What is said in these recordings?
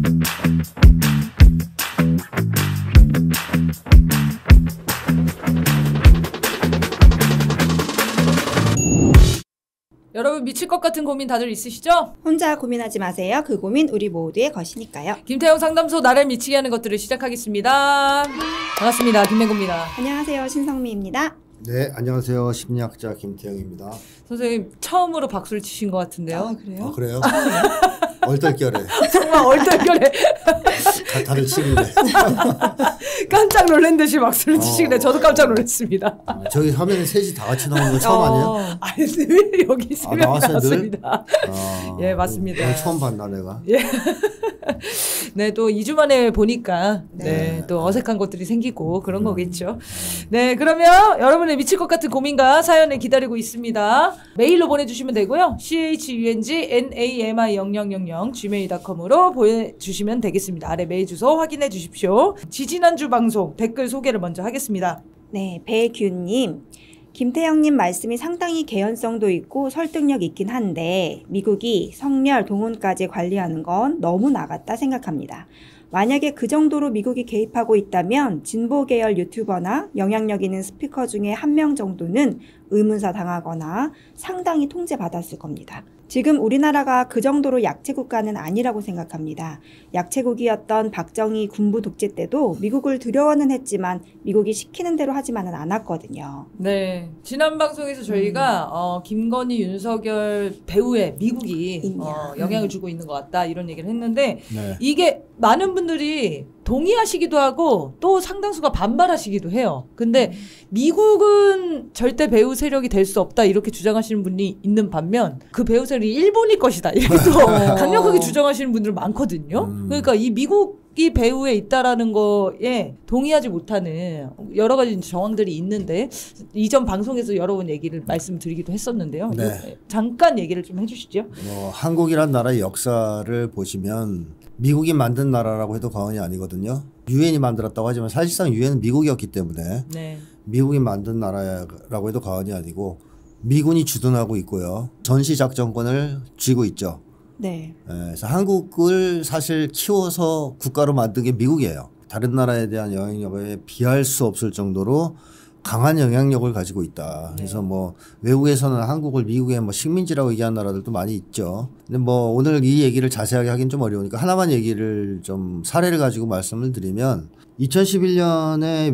여러분 미칠 것 같은 고민 다들 있으시죠? 혼자 고민하지 마세요. 그 고민 우리 모두의 것이니까요. 김태형 상담소 나를 미치게 하는 것들을 시작하겠습니다. 반갑습니다. 김맹구입니다. 안녕하세요. 신성미입니다. 네, 안녕하세요. 심리학자 김태형입니다. 선생님 처음으로 박수를 치신 것 같은데요. 아, 그래요? 아, 그래요? 얼떨결에. 정말 얼떨결에 다들 치는데. 깜짝 놀란 듯이 박수를 치시길래 저도 깜짝 놀랐습니다. 저기 화면에 셋이 다 같이 나오는 거 처음 아니에요? 아니 왜 여기 세 명이 나왔습니다. 예, 맞습니다. 오늘 처음 봤나 내가? 예. 네, 또 2주 만에 보니까 네, 또 어색한 것들이 생기고 그런 거겠죠. 네, 그러면 여러분의 미칠 것 같은 고민과 사연을 기다리고 있습니다. 메일로 보내주시면 되고요. chungnami0000 gmail.com으로 보내주시면 되겠습니다. 아래 메일 주소 확인해 주십시오. 지지난주 방송 댓글 소개를 먼저 하겠습니다. 네, 배규님. 김태형님 말씀이 상당히 개연성도 있고 설득력 있긴 한데 미국이 성렬, 동혼까지 관리하는 건 너무 나갔다 생각합니다. 만약에 그 정도로 미국이 개입하고 있다면 진보 계열 유튜버나 영향력 있는 스피커 중에 한 명 정도는 의문사 당하거나 상당히 통제받았을 겁니다. 지금 우리나라가 그 정도로 약체 국가는 아니라고 생각합니다. 약체국이었던 박정희 군부 독재 때도 미국을 두려워는 했지만 미국이 시키는 대로 하지만은 않았거든요. 네, 지난 방송에서 저희가 김건희, 윤석열 배우의 미국이 영향을 주고 있는 것 같다 이런 얘기를 했는데 네. 이게 많은 분들이 동의하시기도 하고 또 상당수가 반발하시기도 해요. 근데 미국은 절대 배후 세력이 될 수 없다 이렇게 주장하시는 분이 있는 반면 그 배후 세력이 일본이 것이다 이렇게 또 강력하게 주장하시는 분들 많거든요. 그러니까 이 미국이 배후에 있다라는 거에 동의하지 못하는 여러 가지 정황들이 있는데 이전 방송에서 여러 번 얘기를 말씀드리기도 했었는데요. 네. 잠깐 얘기를 좀 해주시죠. 한국이란 나라의 역사를 보시면 미국이 만든 나라라고 해도 과언이 아니거든요. 유엔이 만들었다고 하지만 사실상 유엔은 미국이었기 때문에 네. 미국이 만든 나라라고 해도 과언이 아니고 미군이 주둔하고 있고요. 전시작전권을 쥐고 있죠. 네. 그래서 한국을 사실 키워서 국가로 만든 게 미국이에요. 다른 나라에 대한 영향력에 비할 수 없을 정도로 강한 영향력을 가지고 있다. 그래서 뭐 외국에서는 한국을 미국의 뭐 식민지라고 얘기하는 나라들도 많이 있죠. 근데 뭐 오늘 이 얘기를 자세하게 하긴 좀 어려우니까 하나만 얘기를 좀 사례를 가지고 말씀을 드리면 2011년에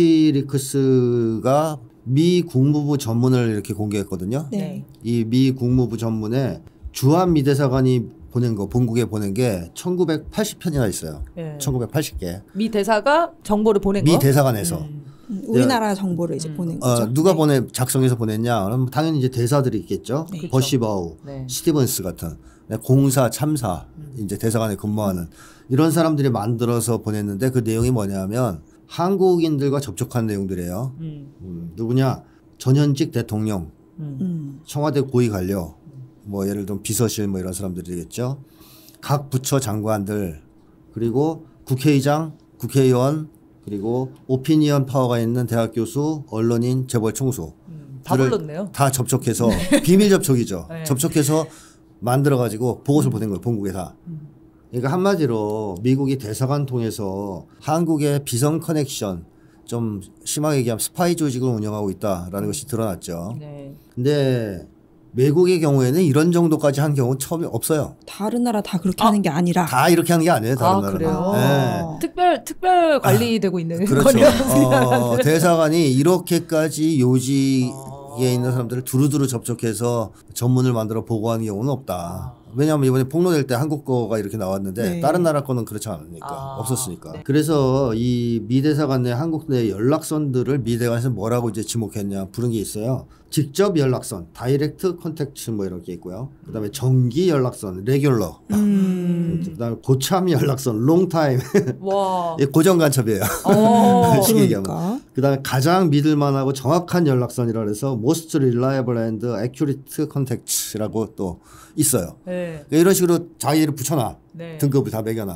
위키리크스가 미 국무부 전문을 이렇게 공개했거든요. 네. 이 미 국무부 전문에 주한 미 대사관이 보낸 거, 본국에 보낸 게 1980편이나 있어요. 네. 1980개. 미 대사가 정보를 보낸 거? 미 대사관에서. 우리나라 정보를 이제 보낸 거죠. 누가 네. 작성해서 보냈냐? 그럼 당연히 이제 대사들이 있겠죠. 네. 버시바우, 네. 스티븐스 같은 공사, 참사, 이제 대사관에 근무하는 이런 사람들이 만들어서 보냈는데 그 내용이 뭐냐면 한국인들과 접촉한 내용들이에요. 누구냐? 전현직 대통령, 청와대 고위 관료, 뭐 예를 들면 비서실 뭐 이런 사람들이겠죠. 각 부처 장관들, 그리고 국회의장, 국회의원, 그리고 오피니언 파워가 있는 대학 교수, 언론인, 재벌 총수 다 불렀네요. 다 접촉해서 비밀 접촉이죠. 네. 접촉해서 만들어 가지고 보고서를 보낸 거예요. 본국에 다. 그러니까 한마디로 미국이 대사관 통해서 한국의 비선 커넥션, 좀 심하게 얘기하면 스파이 조직을 운영하고 있다라는 것이 드러났죠. 네. 근데 외국의 경우에는 이런 정도까지 한 경우는 처음이 없어요. 다른 나라 다 그렇게 하는 게 아니라. 다 이렇게 하는 게 아니에요. 다른 나라는. 그래요? 네. 특별 관리되고 있는 그렇죠. 거네요. 대사관이 이렇게까지 요직에 있는 사람들을 두루두루 접촉해서 전문을 만들어 보고하는 경우는 없다. 왜냐하면 이번에 폭로될 때 한국 거가 이렇게 나왔는데 네. 다른 나라 거는 그렇지 않으니까 없었으니까. 네. 그래서 이 미 대사관 내 한국 내 연락선들을 미 대사관에서 뭐라고 이제 지목했냐 부른 게 있어요. 직접 연락선, 다이렉트 컨택트 뭐 이런 게 있고요. 그다음에 정기 연락선, 레귤러. 그다음에 고참 연락선, 롱타임. 와. 고정 간첩이에요. 쉽게 얘기하면. 그러니까. 그다음에 가장 믿을만하고 정확한 연락선이라 해서 most reliable and accurate contact라고 또 있어요. 네. 그러니까 이런 식으로 자기를 붙여놔. 네. 등급을 다 매겨놔.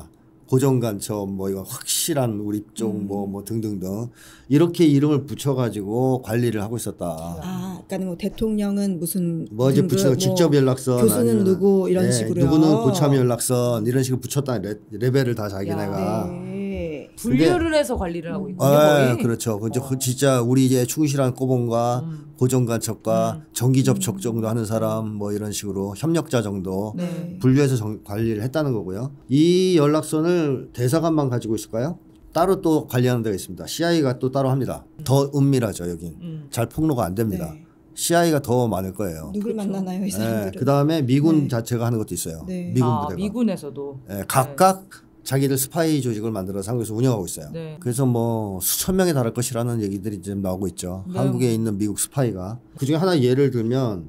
고정간첩 뭐 이거 확실한 우리 쪽 뭐 등등등 이렇게 이름을 붙여가지고 관리를 하고 있었다. 아, 그러니까 뭐 대통령은 무슨 뭐 이제 붙여 직접 연락선 교수는 아니면, 누구 이런 네, 식으로요. 누구는 고참 연락선 이런 식으로 붙였다 레벨을 다 자기네가. 네. 분류를 해서 관리를 하고 있군요. 아, 거의. 그렇죠. 진짜 우리 이제 충실한 꼬봉과 고정간첩과 정기 접촉 정도 하는 사람 뭐 이런 식으로 협력자 정도 네. 분류해서 관리를 했다는 거고요. 이 연락선을 대사관만 가지고 있을까요? 따로 또 관리하는 데가 있습니다. CIA가 또 따로 합니다. 더 은밀하죠, 여긴. 잘 폭로가 안 됩니다. 네. CIA가 더 많을 거예요. 누굴 만나나요, 이 사람들은? 그 다음에 미군 네. 자체가 하는 것도 있어요. 네. 미군 아, 부대가. 미군에서도. 네, 각각 자기들 스파이 조직을 만들어서 한국에서 운영하고 있어요. 네. 그래서 뭐 수천 명에 달할 것이라는 얘기들이 지금 나오고 있죠. 네. 한국에 있는 미국 스파이가. 그중에 하나 예를 들면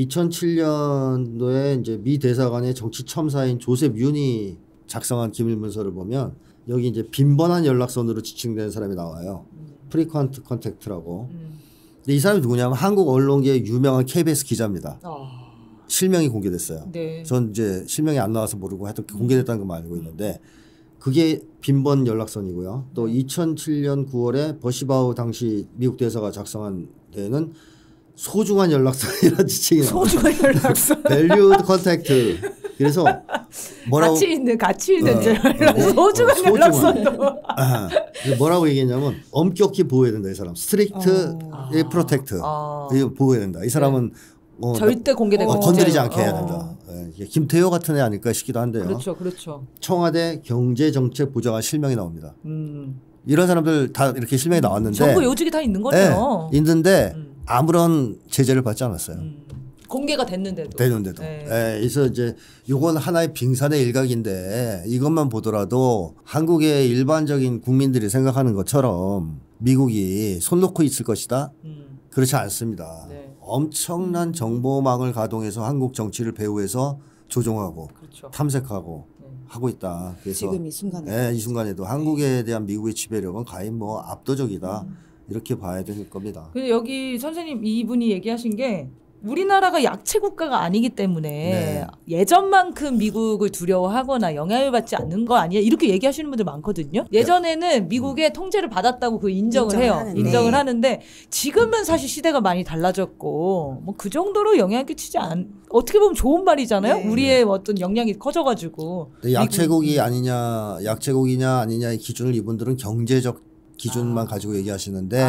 2007년도에 이제 미 대사관의 정치 첨사인 조셉 윤이 작성한 기밀 문서를 보면 여기 이제 빈번한 연락선으로 지칭되는 사람이 나와요. 프리퀀트 컨택트라고. 근데 이 사람이 누구냐면 한국 언론계의 유명한 KBS 기자입니다. 실명이 공개됐어요. 네. 전 이제 실명이 안 나와서 모르고 하여튼 공개됐다는 것만 알고 있는데 그게 빈번 연락선이고요. 또 2007년 9월에 버시바우 당시 미국 대사가 작성한 데에는 소중한 연락선이라는 지칭이 나와요. 소중한 연락선. Valued Contact. 그래서 뭐라고 가치 있는 소중한 소중한. 연락선도. 뭐라고 얘기했냐면 엄격히 보호해야 된다 이 사람. 스트릭트 프로텍트. 이거 보호해야 된다. 이 사람은 절대 공개되고 건드리지 않게 해야 된다. 이게 김태효 같은 애 아닐까 싶기도 한데요. 그렇죠, 그렇죠. 청와대 경제정책부장관 실명이 나옵니다. 이런 사람들 다 이렇게 실명이 나왔는데 정부 요직이 다 있는 거죠. 네, 있는데 아무런 제재를 받지 않았어요. 공개가 됐는데도. 네. 그래서 이제 요건 하나의 빙산의 일각인데 이것만 보더라도 한국의 일반적인 국민들이 생각하는 것처럼 미국이 손 놓고 있을 것이다. 그렇지 않습니다. 네. 엄청난 정보망을 가동해서 한국 정치를 배후에서 조종하고 그렇죠. 탐색하고 하고 있다. 그래서 지금 이 순간에. 네, 이 순간에도 한국에 대한 미국의 지배력은 거의 뭐 압도적이다. 이렇게 봐야 될 겁니다. 근데 여기 선생님 이분이 얘기하신 게 우리나라가 약체 국가가 아니기 때문에 네. 예전만큼 미국을 두려워하거나 영향을 받지 않는 거 아니야 이렇게 얘기하시는 분들 많거든요. 예전에는 미국의 통제를 받았다고 그 인정을 해요. 하는데. 인정을 하는데 지금은 사실 시대가 많이 달라졌고 뭐 그 정도로 영향 끼치지 어떻게 보면 좋은 말이잖아요. 네. 우리의 어떤 영향이 커져가지고 약체국이 아니냐, 약체국이냐 아니냐의 기준을 이분들은 경제적 기준만 가지고 얘기하시는데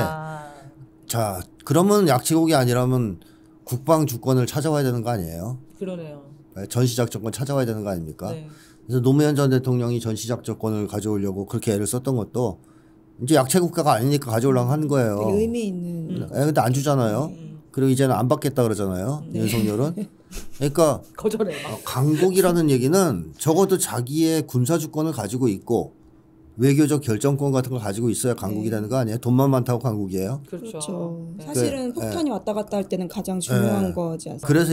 자 그러면 약체국이 아니라면 국방 주권을 찾아와야 되는 거 아니에요? 그러네요. 전시작전권 찾아와야 되는 거 아닙니까? 네. 그래서 노무현 전 대통령이 전시작전권을 가져오려고 그렇게 애를 썼던 것도 이제 약체 국가가 아니니까 가져오려고 하는 거예요. 되게 의미 있는. 근데 안 주잖아요. 그리고 이제는 안 받겠다 그러잖아요. 윤석열은. 그러니까 거절해. 강국이라는 얘기는 적어도 자기의 군사 주권을 가지고 있고 외교적 결정권 같은 걸 가지고 있어야 강국이라는 거 아니에요? 돈만 많다고 강국이에요? 그렇죠. 네. 사실은 폭탄이 왔다 갔다 할 때는 가장 중요한 거지 않습니까? 그래서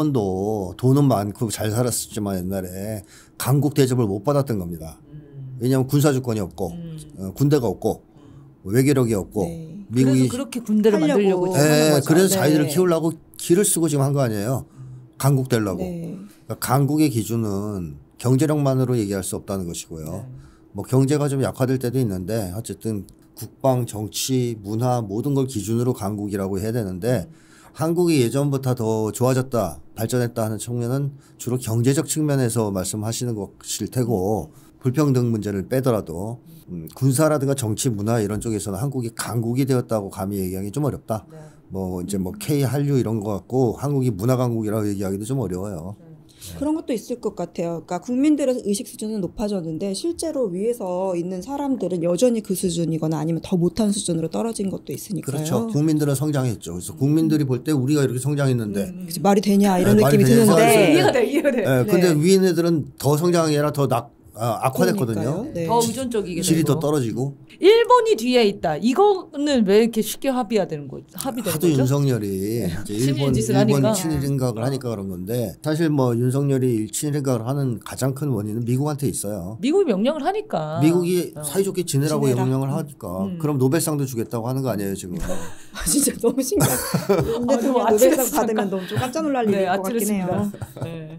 일본도 돈은 많고 잘 살았었지만 옛날에 강국 대접을 못 받았던 겁니다. 왜냐하면 군사 주권이 없고 군대가 없고 외교력이 없고 네. 미국이 그래서 그렇게 군대를 만들려고 하려고. 하는 거죠. 그래서 네. 자기들을 키우려고 기를 쓰고 지금 한 거 아니에요. 강국 되려고. 네. 그러니까 강국의 기준은 경제력만으로 얘기할 수 없다는 것이고요. 뭐 경제가 좀 약화될 때도 있는데 어쨌든 국방, 정치, 문화 모든 걸 기준으로 강국이라고 해야 되는데 한국이 예전부터 더 좋아졌다, 발전했다 하는 측면은 주로 경제적 측면에서 말씀하시는 것일 테고 불평등 문제를 빼더라도 군사라든가 정치, 문화 이런 쪽에서는 한국이 강국이 되었다고 감히 얘기하기 좀 어렵다. 뭐 이제 뭐 K 한류 이런 거 갖고 한국이 문화 강국이라고 얘기하기도 좀 어려워요. 그런 것도 있을 것 같아요. 그러니까 국민들의 의식 수준은 높아졌는데 실제로 위에서 있는 사람들은 여전히 그 수준이거나 아니면 더 못한 수준으로 떨어진 것도 있으니까요. 그렇죠. 국민들은 성장했죠. 그래서 국민들이 볼 때 우리가 이렇게 성장했는데 그치, 말이 되냐 이런 네, 말이 느낌이 되냐 드는데 이해가 돼. 네, 근데 위인 애들은 더 성장이 아니라 더 악화됐거든요. 그러니까요. 네. 더 의존적이게 질이 되고. 더 떨어지고 일본이 뒤에 있다. 이거는 왜 이렇게 쉽게 합의되는 거죠? 하도 윤석열이 이제 친일 짓을 일본 하니까. 친일 생각을 하니까 그런 건데 사실 뭐 윤석열이 친일 생각을 하는 가장 큰 원인은 미국한테 있어요. 미국이 명령을 하니까. 미국이 사이좋게 지내라고 지내라. 명령을 하니까 그럼 노벨상도 주겠다고 하는 거 아니에요 지금. 아, 진짜 너무 신기해. 대통령 너무 노벨상 아찔했어, 받으면 너무 좀 깜짝 놀랄 일일 것 같긴 해요. 네.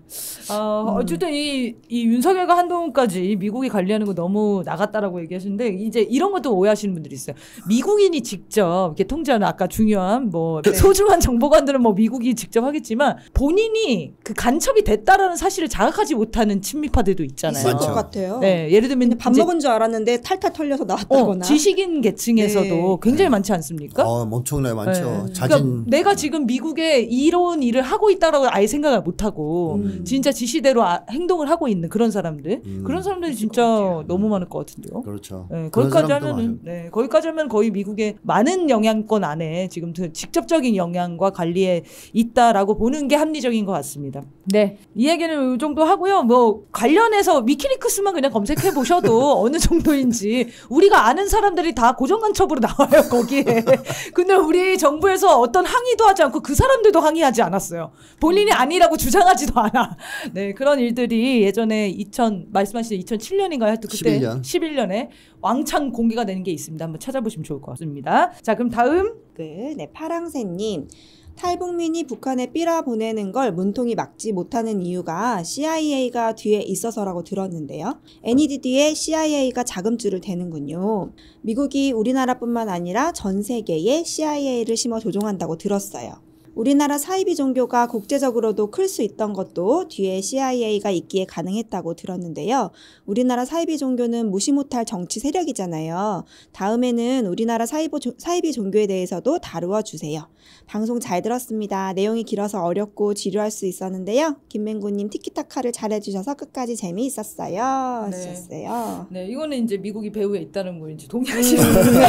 어쨌든 이 윤석열과 한동훈까지 미국이 관리하는 거 너무 나갔다라고 얘기하시는데 이제 이런 것도 오해하시는 분들이 있어요. 미국인이 직접 이렇게 통제하는 아까 중요한 뭐 네. 소중한 정보관들은 뭐 미국이 직접 하겠지만 본인이 그 간첩이 됐다라는 사실을 자각하지 못하는 친미파들도 있잖아요. 있을 많죠. 것 같아요. 네, 예를 들면 근데 밥 이제 먹은 줄 알았는데 탈탈 털려서 나왔다거나. 지식인 계층에서도 네. 굉장히 많지 않습니까? 엄청나게 많죠. 네. 자진. 그러니까 내가 지금 미국에 이런 일을 하고 있다라고 아예 생각을 못 하고 진짜 지시대로 행동을 하고 있는 그런 사람들, 그런 사람들이 진짜 너무 많을 것 같은데요. 그렇죠. 네, 그런 거기까지 사람도 하면은 거기까지 하면 거의 미국의 많은 영향권 안에 지금 직접적인 영향과 관리에 있다라고 보는 게 합리적인 것 같습니다. 네, 이 얘기는 이 정도 하고요. 뭐 관련해서 위키리크스만 그냥 검색해 보셔도 어느 정도인지 우리가 아는 사람들이 다 고정간첩으로 나와요 거기에. 근데 우리 정부에서 어떤 항의도 하지 않고 그 사람들도 항의하지 않았어요. 본인이 아니라고 주장하지도 않아. 네, 그런 일들이 예전에 말씀하신 2007년인가요? 하여튼 그때 11년에 왕창 공개가 되는 게 있습니다. 한번 찾아보시면 좋을 것 같습니다. 자, 그럼 다음. 네, 파랑새님. 탈북민이 북한에 삐라 보내는 걸 문통이 막지 못하는 이유가 CIA가 뒤에 있어서라고 들었는데요. NEDD에 CIA가 자금줄을 대는군요. 미국이 우리나라뿐만 아니라 전 세계에 CIA를 심어 조종한다고 들었어요. 우리나라 사이비 종교가 국제적으로도 클 수 있던 것도 뒤에 CIA가 있기에 가능했다고 들었는데요. 우리나라 사이비 종교는 무시 못할 정치 세력이잖아요. 다음에는 우리나라 사이비 종교에 대해서도 다루어 주세요. 방송 잘 들었습니다. 내용이 길어서 어렵고 지루할 수 있었는데요. 김맹구님 티키타카를 잘해주셔서 끝까지 재미있었어요. 하셨어요. 네, 이거는 이제 미국이 배후에 있다는 거 이제 동의하시는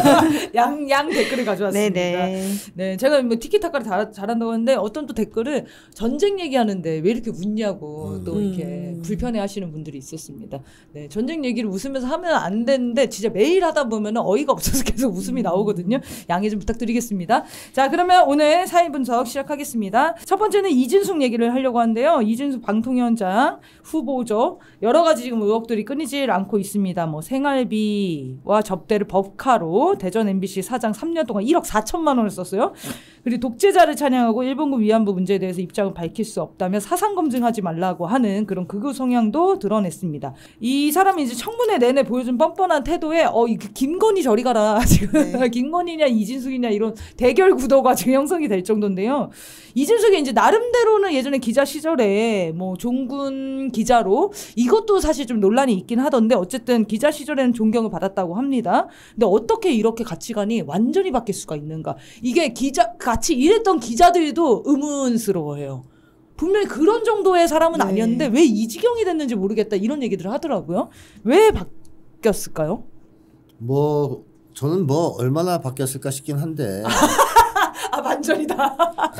양 댓글을 가져왔습니다. 네, 제가 뭐 티키타카를 잘한다고 하는데 어떤 또 댓글을 전쟁 얘기하는데 왜 이렇게 웃냐고 또 이렇게 불편해하시는 분들이 있었습니다. 네, 전쟁 얘기를 웃으면서 하면 안 되는데 진짜 매일 하다 보면 어이가 없어서 계속 웃음이 나오거든요. 양해 좀 부탁드리겠습니다. 자, 그러면 오늘 사인 분석 시작하겠습니다. 첫 번째는 이진숙 얘기를 하려고 하는데요. 이진숙 방통위원장 후보죠. 여러 가지 지금 의혹들이 끊이질 않고 있습니다. 뭐 생활비와 접대를 법카로 대전 MBC 사장 3년 동안 1억 4천만 원을 썼어요. 그리고 독재자를 찬양하고 일본군 위안부 문제에 대해서 입장을 밝힐 수 없다며 사상 검증하지 말라고 하는 그런 극우 성향도 드러냈습니다. 이 사람이 이제 청문회 내내 보여준 뻔뻔한 태도에 김건희 저리 가라 지금 김건희냐 이진숙이냐 이런 대결 구도가 지금 형성이 될 정도인데요. 이진숙이 이제 나름대로는 예전에 기자 시절에 뭐 종군 기자로 이것도 사실 좀 논란이 있긴 하던데 어쨌든 기자 시절에는 존경을 받았다고 합니다. 근데 어떻게 이렇게 가치관이 완전히 바뀔 수가 있는가? 이게 같이 일했던 기자들도 의문스러워해요. 분명히 그런 정도의 사람은 아니었는데 왜 이 지경이 됐는지 모르겠다 이런 얘기들을 하더라고요. 왜 바뀌었을까요? 뭐 저는 뭐 얼마나 바뀌었을까 싶긴 한데 반전이다.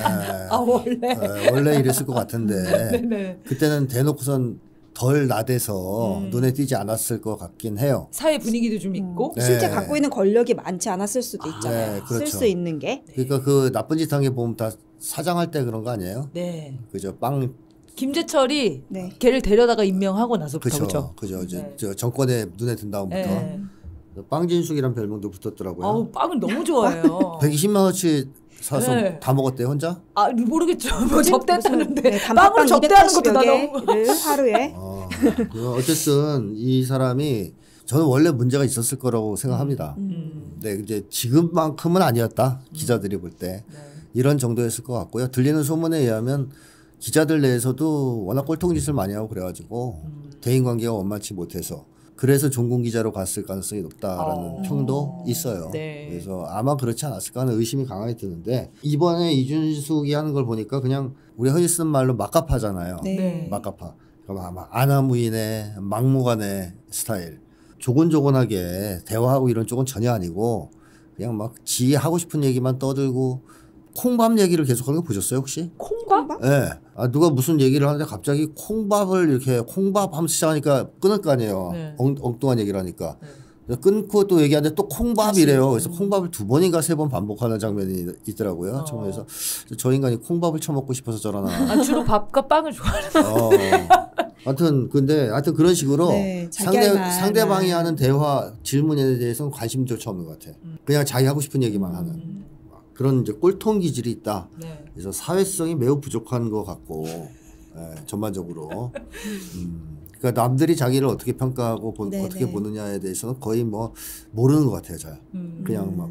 원래 이랬을 것 같은데 네네. 그때는 대놓고선 덜 나대서 눈에 띄지 않았을 것 같긴 해요. 사회 분위기도 좀 있고 실제 갖고 있는 권력이 많지 않았을 수도 있잖아요. 네, 그렇죠. 쓸 수 있는 게. 그러니까 그 나쁜 짓 한 게 보면 다 사장할 때 그런 거 아니에요? 네. 그죠. 김재철이 걔를 데려다가 임명하고 나서부터 그죠. 저 정권에 눈에 든 다음부터 빵진숙이란 별명도 붙었더라고요. 빵을 너무 좋아해요. 120만 원치 사서 다 먹었대요 혼자? 모르겠죠. 뭐 접대했다는데 빵을 빵을 접대하는 것도 나 너무 하루에. 어쨌든 이 사람이 저는 원래 문제가 있었을 거라고 생각합니다. 네, 이제 지금만큼은 아니었다. 기자들이 볼 때 이런 정도였을 것 같고요. 들리는 소문에 의하면 기자들 내에서도 워낙 꼴통짓을 많이 하고 그래가지고 대인관계가 원만치 못해서 그래서 종군 기자로 갔을 가능성이 높다라는 평도 있어요. 그래서 아마 그렇지 않았을까 하는 의심이 강하게 드는데 이번에 이준숙이 하는 걸 보니까 그냥 우리 흔히 쓰는 말로 막가파잖아요. 막가파. 그럼 아마 아나무인의 막무가내 스타일. 조곤조곤하게 대화하고 이런 쪽은 전혀 아니고 그냥 막 지 하고 싶은 얘기만 떠들고 콩밥 얘기를 계속하는 거 보셨어요 혹시? 콩밥? 네. 누가 무슨 얘기를 하는데 갑자기 콩밥을 이렇게 콩밥 하면서 시작하니까 끊을 거 아니에요. 엉뚱한 얘기를 하니까. 끊고 또 얘기하는데 또 콩밥이래요. 그래서 콩밥을 2번인가 3번 반복하는 장면이 있더라고요. 청문회에서 저 인간이 콩밥을 처먹고 싶어서 저러나. 주로 밥과 빵을 좋아하는. 하여튼 그런 식으로 상대방이 하는 대화 질문에 대해서는 관심조차 없는 것 같아요. 그냥 자기 하고 싶은 얘기만 하는. 그런 이제 꼴통 기질이 있다. 그래서 사회성이 매우 부족한 것 같고 전반적으로. 그러니까 남들이 자기를 어떻게 평가하고 네네. 어떻게 보느냐에 대해서는 거의 뭐 모르는 것 같아요. 잘. 그냥 막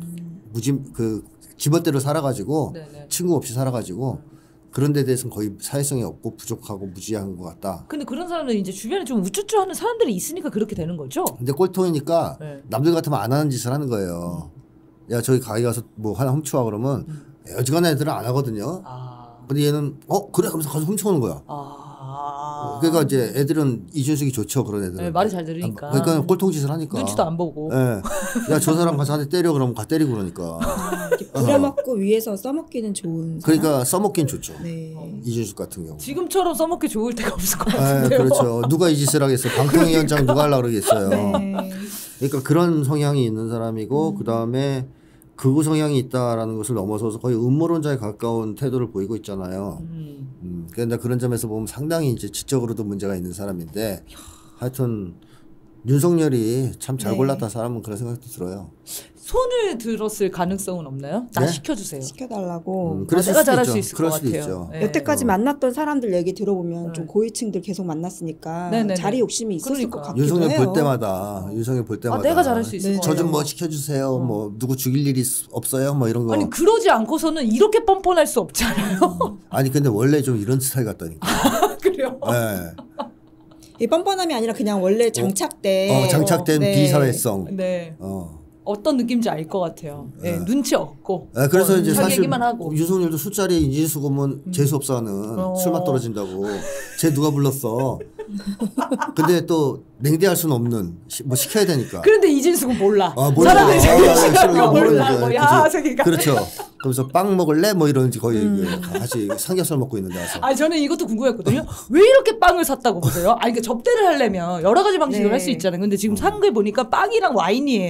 지멋대로 살아가지고 네네. 친구 없이 살아가지고 그런 데 대해서는 거의 사회성이 없고 부족하고 무지한 것 같다. 근데 그런 사람은 이제 주변에 좀 우쭈쭈 하는 사람들이 있으니까 그렇게 되는 거죠? 근데 꼴통이니까 네. 남들 같으면 안 하는 짓을 하는 거예요. 야 저기 가게 가서 뭐 하나 훔쳐와 그러면 어지간한 애들은 안 하거든요. 근데 얘는 그래 하면서 가서 훔쳐오는 거야. 그러니까 이제 애들은 이준석이 좋죠. 그런 애들은. 네, 말을 잘 들으니까. 그러니까 꼴통짓을 하니까. 눈치도 안 보고. 야 저 사람 가서 한 대 때려 그러면 가 때리고 그러니까. 부려먹고 위에서 써먹기는 좋은 사람? 그러니까 써먹긴 좋죠. 네. 이준석 같은 경우. 지금처럼 써먹기 좋을 때가 없을 것 같은데요. 그렇죠. 누가 이 짓을 하겠어요. 방통위원장 누가 하려고 그러겠어요. 네. 그러니까 그런 성향이 있는 사람이고 그다음에 극우 성향이 있다라는 것을 넘어서서 거의 음모론자에 가까운 태도를 보이고 있잖아요. 그런데 그런 점에서 보면 상당히 이제 지적으로도 문제가 있는 사람인데 하여튼 윤석열이 참 잘 네. 골랐다 사람은 그런 생각도 들어요. 손을 들었을 가능성은 없나요? 나 네? 시켜주세요. 시켜달라고. 그랬을 내가 수도 잘할 있죠. 수 있을 그럴 것 수도 같아요. 있죠. 네. 여태까지 만났던 사람들 얘기 들어보면 네. 좀 고위층들 계속 만났으니까 네네네. 자리 욕심이 있었을 그러니까. 것 같기도 윤석열 해요. 볼 때마다 윤석열 볼 때마다 내가 잘할 수 있을 네. 것 저 같아요. 좀 뭐 시켜주세요. 뭐 누구 죽일 일이 없어요. 뭐 이런 거. 아니 그러지 않고서는 이렇게 뻔뻔할 수 없잖아요. 아니 근데 원래 좀 이런 스타일 같다니까. 그래요? 네. 이 뻔뻔함이 아니라 그냥 원래 장착된 장착된 네. 비사회성. 네. 어떤 느낌인지 알 것 같아요. 네, 눈치 없고. 그래서 이제 자기 사실 얘기만 하고. 윤석열도 술자리에 인진수 오면 재수 없어 하는 술맛 떨어진다고. 쟤 누가 불렀어. 근데 또 냉대할 수는 없는 뭐 시켜야 되니까. 그런데 이진숙은 몰라. 몰라. 사람의 생각을 몰라. 모르죠. 뭐야 저기가. 그렇죠. 그러면서 빵 먹을래? 뭐 이런지 거의 같이 삼겹살 먹고 있는데 와서. 아 저는 이것도 궁금했거든요. 왜 이렇게 빵을 샀다고 보세요? 아니 그러니까 접대를 하려면 여러 가지 방식으로 네. 할 수 있잖아요. 근데 지금 산 걸 보니까 빵이랑 와인이에요.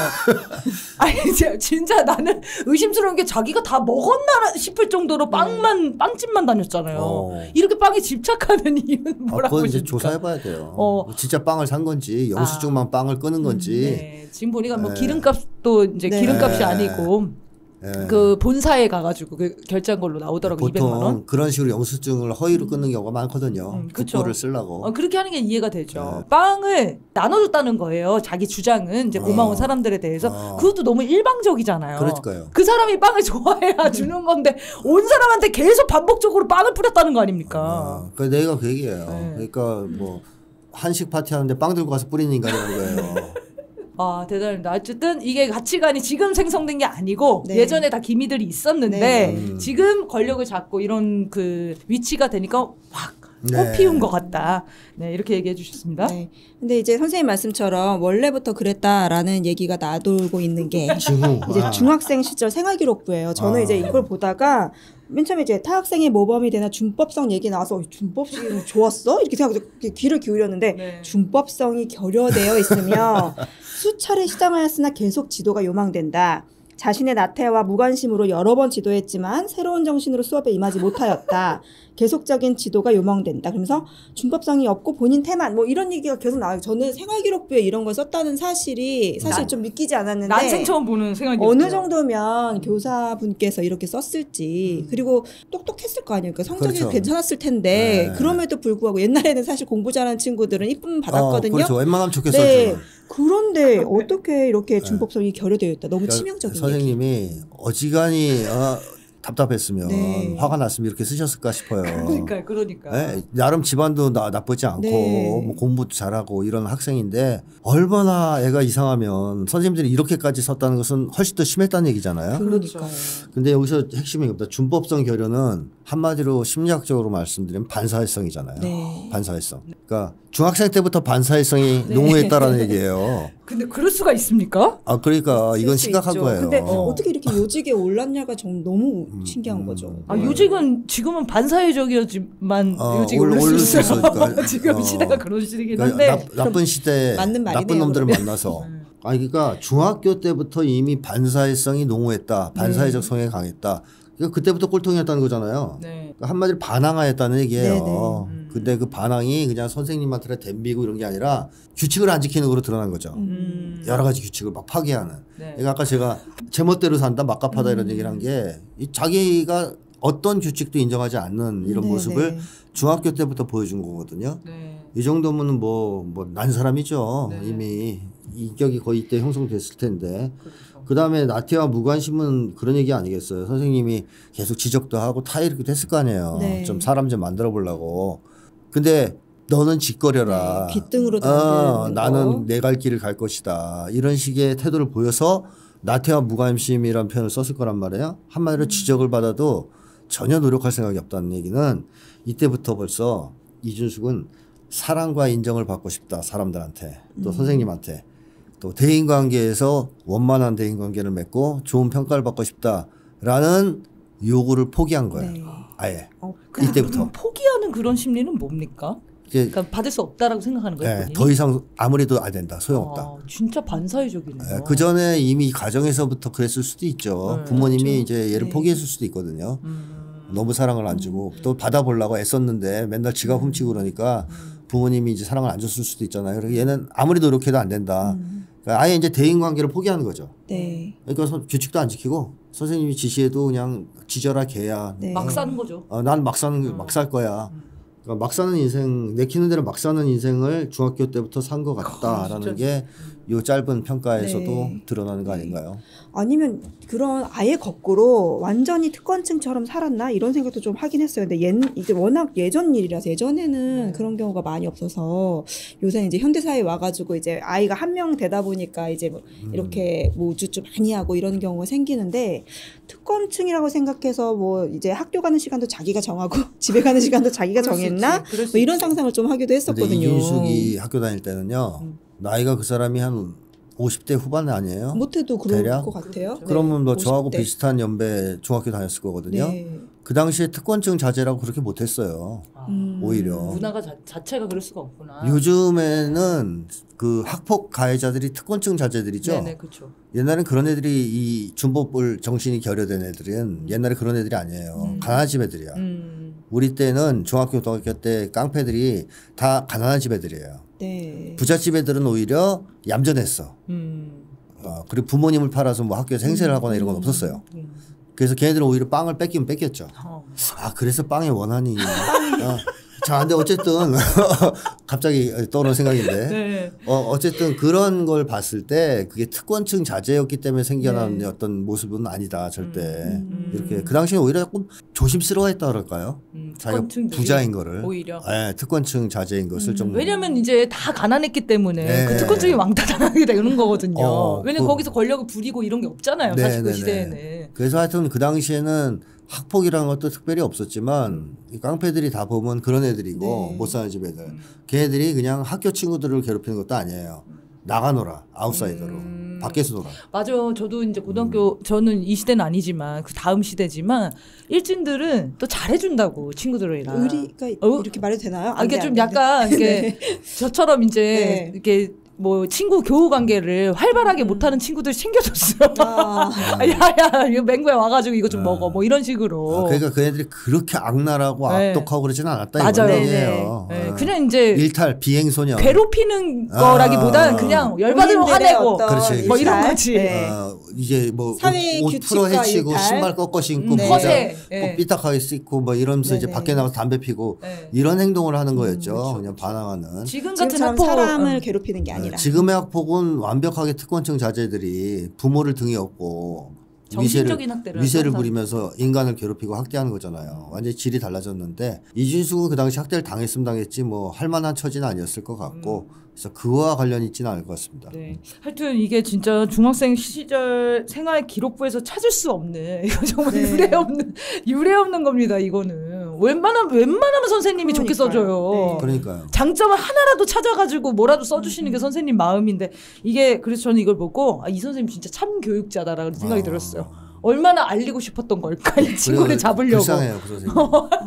아니 진짜 나는 의심스러운 게 자기가 다 먹었나 싶을 정도로 빵집만 다녔잖아요. 이렇게 빵에 집착하는 이유는 뭐라고 그건 이제 보십니까? 조사해봐야 돼요. 진짜 빵을 산 건지 영수증만 빵을 끄는 건지. 네. 지금 보니까 뭐 기름값도 이제 네. 기름값이 아니고 그 본사에 가가지고 그 결제한 걸로 나오더라고. 보통 200만 원. 그런 식으로 영수증을 허위로 끊는 경우가 많거든요. 그쵸. 국보를 쓰려고. 그렇게 하는 게 이해가 되죠. 빵을 나눠줬다는 거예요. 자기 주장은 이제 고마운 사람들에 대해서. 그것도 너무 일방적이잖아요. 그러니까요. 그 사람이 빵을 좋아해야 주는 건데 온 사람한테 계속 반복적으로 빵을 뿌렸다는 거 아닙니까? 그러니까 내가 그 얘기예요. 네. 그러니까 뭐 한식 파티 하는데 빵 들고 가서 뿌리는 인간이라는 거예요. 아 대단합니다. 어쨌든 이게 가치관이 지금 생성된 게 아니고 네. 예전에 다 기미들이 있었는데 네. 지금 권력을 잡고 이런 그 위치가 되니까 확 네. 꽃피운 것 같다. 네 이렇게 얘기해 주셨습니다. 네. 근데 이제 선생님 말씀처럼 원래부터 그랬다라는 얘기가 나돌고 있는 게 징후. 이제 중학생 시절 생활기록부예요. 저는 이제 이걸 보다가 맨 처음에 이제 타학생의 모범이 되나 준법성 얘기 나와서 준법성이 좋았어? 이렇게 생각해서 귀를 기울였는데 네. 준법성이 결여되어 있으며 수차례 시장하였으나 계속 지도가 요망된다. 자신의 나태와 무관심으로 여러 번 지도했지만 새로운 정신으로 수업에 임하지 못하였다. 계속적인 지도가 요망된다. 그러면서 준법성이 없고 본인 태만 뭐 이런 얘기가 계속 나와요. 저는 생활기록부에 이런 걸 썼다는 사실이 사실 좀 믿기지 않았는데 난생 처음 보는 생각이 어느 정도면 교사분께서 이렇게 썼을지 그리고 똑똑했을 거 아니에요. 그러니까 성적이 그렇죠. 괜찮았을 텐데 네. 그럼에도 불구하고 옛날에는 사실 공부 잘하는 친구들은 이쁨 받았거든요. 그렇죠. 웬만하면 좋겠어. 네. 그런데 어떻게 이렇게 준법성이 결여되어 있다. 너무 치명적인 선생님이 어지간히 답답했으면 네. 화가 났으면 이렇게 쓰셨을까 싶어요. 그러니까. 네, 나름 집안도 나쁘지 않고 네. 뭐 공부도 잘하고 이런 학생인데 얼마나 애가 이상하면 선생님들이 이렇게까지 썼다는 것은 훨씬 더 심했다는 얘기잖아요. 그러니까요. 근데 여기서 핵심이 뭡니다. 준법성 결여는 한마디로 심리학적으로 말씀드리면 반사회성이잖아요. 네. 반사회성. 그러니까 중학생 때부터 반사회성이 농후했다라는 얘기예요. 근데 그럴 수가 있습니까? 그러니까 이건 그럴 수 심각한 있죠. 거예요. 근데 어떻게 이렇게 요직에 올랐냐가 좀 너무 신기한 거죠. 아, 요직은 지금은 반사회적이었지만 요직에 올- 올릴 올릴 수 수 있어요. 있으니까. 지금 시대가 그런 시대긴 그러니까 한데 나쁜 시대에 맞는 말이네요, 나쁜 놈들을 그러면. 만나서 아니 그러니까 중학교 때부터 이미 반사회성이 농후했다. 반사회적 성향이 강했다. 그러니까 그때부터 꼴통이었다는 거잖아요. 네. 그러니까 한마디로 반항하였다는 얘기예요. 네네. 근데 그 반항이 그냥 선생님한테 덤비고 이런 게 아니라 규칙을 안 지키는 거로 드러난 거죠. 여러 가지 규칙을 막 파괴하는. 네. 그러니까 아까 제가 제멋대로 산다, 막갑하다 이런 얘기를 한 게 자기가 어떤 규칙도 인정하지 않는 이런 네, 모습을 네. 중학교 때부터 보여준 거거든요. 네. 이 정도면 난 사람이죠. 네. 이미 인격이 거의 이때 형성됐을 텐데. 그렇죠. 그 다음에 나태와 무관심은 그런 얘기 아니겠어요. 선생님이 계속 지적도 하고 타이르기도 했을 거 아니에요. 네. 좀 사람 좀 만들어 보려고. 근데 너는 짓거려라. 네, 귓등으로 다는 나는 내 갈 길을 갈 것이다. 이런 식의 태도를 보여서 나태와 무관심이라는 표현을 썼을 거란 말이에요. 한마디로 지적을 받아도 전혀 노력할 생각이 없다는 얘기는 이때부터 벌써 이준숙은 사랑과 인정을 받고 싶다. 사람들한테 또 선생님한테 또 대인관계에서 원만한 대인관계를 맺고 좋은 평가를 받고 싶다라는 요구를 포기한 거예요. 네. 아예 근데 이때부터 그럼 포기하는 그런 심리는 뭡니까? 이제 그러니까 받을 수 없다라고 생각하는 거예요. 본인이? 더 이상 아무래도 안 된다. 소용없다. 아, 진짜 반사회적이네요. 그 전에 이미 가정에서부터 그랬을 수도 있죠. 네, 부모님이 그렇죠. 이제 얘를 네. 포기했을 수도 있거든요. 너무 사랑을 안 주고 또 받아보려고 애썼는데 맨날 지갑 훔치고 그러니까 부모님이 이제 사랑을 안 줬을 수도 있잖아요. 그래서 얘는 아무리 노력해도 안 된다. 그러니까 아예 이제 대인 관계를 포기하는 거죠. 네. 그러니까 규칙도 안 지키고 선생님이 지시해도 그냥 지져라 개야. 네. 막 사는 거죠. 난 막 살 거야. 그러니까 막 사는 인생, 내키는 대로 막 사는 인생을 중학교 때부터 산 것 같다라는 게 요 짧은 평가에서도 네. 드러나는 거 아닌가요? 아니면 그런 아예 거꾸로 완전히 특권층처럼 살았나 이런 생각도 좀 하긴 했어요. 근데 이제 워낙 예전 일이라서 예전에는 그런 경우가 많이 없어서 요새 이제 현대 사회에 와가지고 이제 아이가 한 명 되다 보니까 이제 뭐 이렇게 뭐 우쭈쭈 많이 하고 이런 경우가 생기는데 특권층이라고 생각해서 뭐 이제 학교 가는 시간도 자기가 정하고 집에 가는 시간도 자기가 그럴 수 정했나 있지. 그럴 수 뭐 이런 있지. 상상을 좀 하기도 근데 했었거든요. 이준숙이 학교 다닐 때는요. 나이가 그 사람이 한 50대 후반 아니에요? 못해도 그럴 대략? 것 같아요. 네, 그러면 뭐 저하고 50대. 비슷한 연배 중학교 다녔을 거거든요. 네. 그 당시에 특권층 자제라고 그렇게 못했어요. 오히려. 문화가 자체가 그럴 수가 없구나. 요즘에는 그 학폭 가해자들이 특권층 자제들이죠. 네네 그렇죠. 옛날엔 그런 애들이 이 준법을 정신이 결여된 애들은 옛날에 그런 애들이 아니에요. 가난한 집 애들이야. 우리 때는 중학교 고등학교 때 깡패들이 다 가난한 집 애들이에요. 네. 부잣집 애들은 오히려 얌전했어. 그리고 부모님을 팔아서 뭐 학교에서 행세를 하거나 이런 건 없었어요. 그래서 걔네들은 오히려 빵을 뺏기면 뺏겼죠. 그래서 빵의 원한이. 자, 근데 어쨌든 갑자기 떠오른 생각인데 네. 어쨌든 그런 걸 봤을 때 그게 특권층 자제였기 때문에 생겨난 어떤 모습은 아니다 절대. 이렇게 그 당시에 오히려 조금 조심스러워했다 그럴까요? 자기가 특권층들이 부자인 거를 오히려. 네, 특권층 자제인 것을 좀 왜냐면 이제 다 가난했기 때문에 네. 그 특권층이 왕따당하게 되는 거거든요. 왜냐면 그- 거기서 권력을 부리고 이런 게 없잖아요. 네, 사실 그 네, 네. 시대에는. 그래서 하여튼 그 당시에는 학폭이라는 것도 특별히 없었지만 이 깡패들이 다 보면 그런 애들이고 네. 못 사는 집 애들 걔네들이 그냥 학교 친구들을 괴롭히는 것도 아니에요. 나가 놀아 아웃사이더로 밖에서 놀아. 맞아. 저도 이제 고등학교 저는 이 시대는 아니지만 그 다음 시대지만 일진들은 또 잘해준다고 친구들이랑. 의리가 어? 이렇게 말해도 되나요? 아, 이게 안 돼, 좀 안 돼. 약간 이게 저처럼 이제 네. 이렇게 뭐 친구 교우 관계를 활발하게 못하는 친구들 챙겨줬어요. 아, 야야 이거 맹구에 와가지고 이거 좀 먹어 뭐 이런 식으로. 그러니까 그 애들이 그렇게 악랄하고 네. 악독하고 그러지는 않았다 맞아요. 이런 얘기예요. 네, 그냥 이제 일탈 비행소녀. 괴롭히는 거라기보다는 그냥 열받으면 본인들의 화내고 어떤 그렇지, 뭐 그렇지. 이런 거지. 네. 이제 뭐 사회 옷 풀어 규칙과 헤치고 일탈. 신발 꺾어 신고 네. 모자 허세. 뭐 네. 삐딱하게 씻고 뭐 이러면서 이제 네네. 밖에 나가서 담배 피고 네. 이런 행동을 하는 거였죠. 그냥 반항하는. 지금 같은 지금처럼 학폭 사람을 괴롭히는 게 아니라. 지금의 학폭은 완벽하게 특권층 자제들이 부모를 등에 업고 정신적인 학대를 위세를 항상. 부리면서 인간을 괴롭히고 학대하는 거잖아요. 완전히 질이 달라졌는데 이준숙은 그 당시 학대를 당했으면 당했지 뭐 할 만한 처지는 아니었을 것 같고 그래서 그와 관련이 있지는 않을 것 같습니다. 네. 하여튼 이게 진짜 중학생 시절 생활 기록부에서 찾을 수 없는 이거 정말 네. 유례 없는 겁니다. 이거는 웬만하면 선생님이 좋게 그러니까요. 써줘요. 네. 그러니까요. 장점을 하나라도 찾아가지고 뭐라도 써주시는 게 선생님 마음인데 이게 그래서 저는 이걸 보고 이 선생님 진짜 참 교육자다라는 생각이 들었어요. 얼마나 알리고 싶었던 걸까 이 친구를 그래요. 잡으려고 불쌍해요 그 선생님.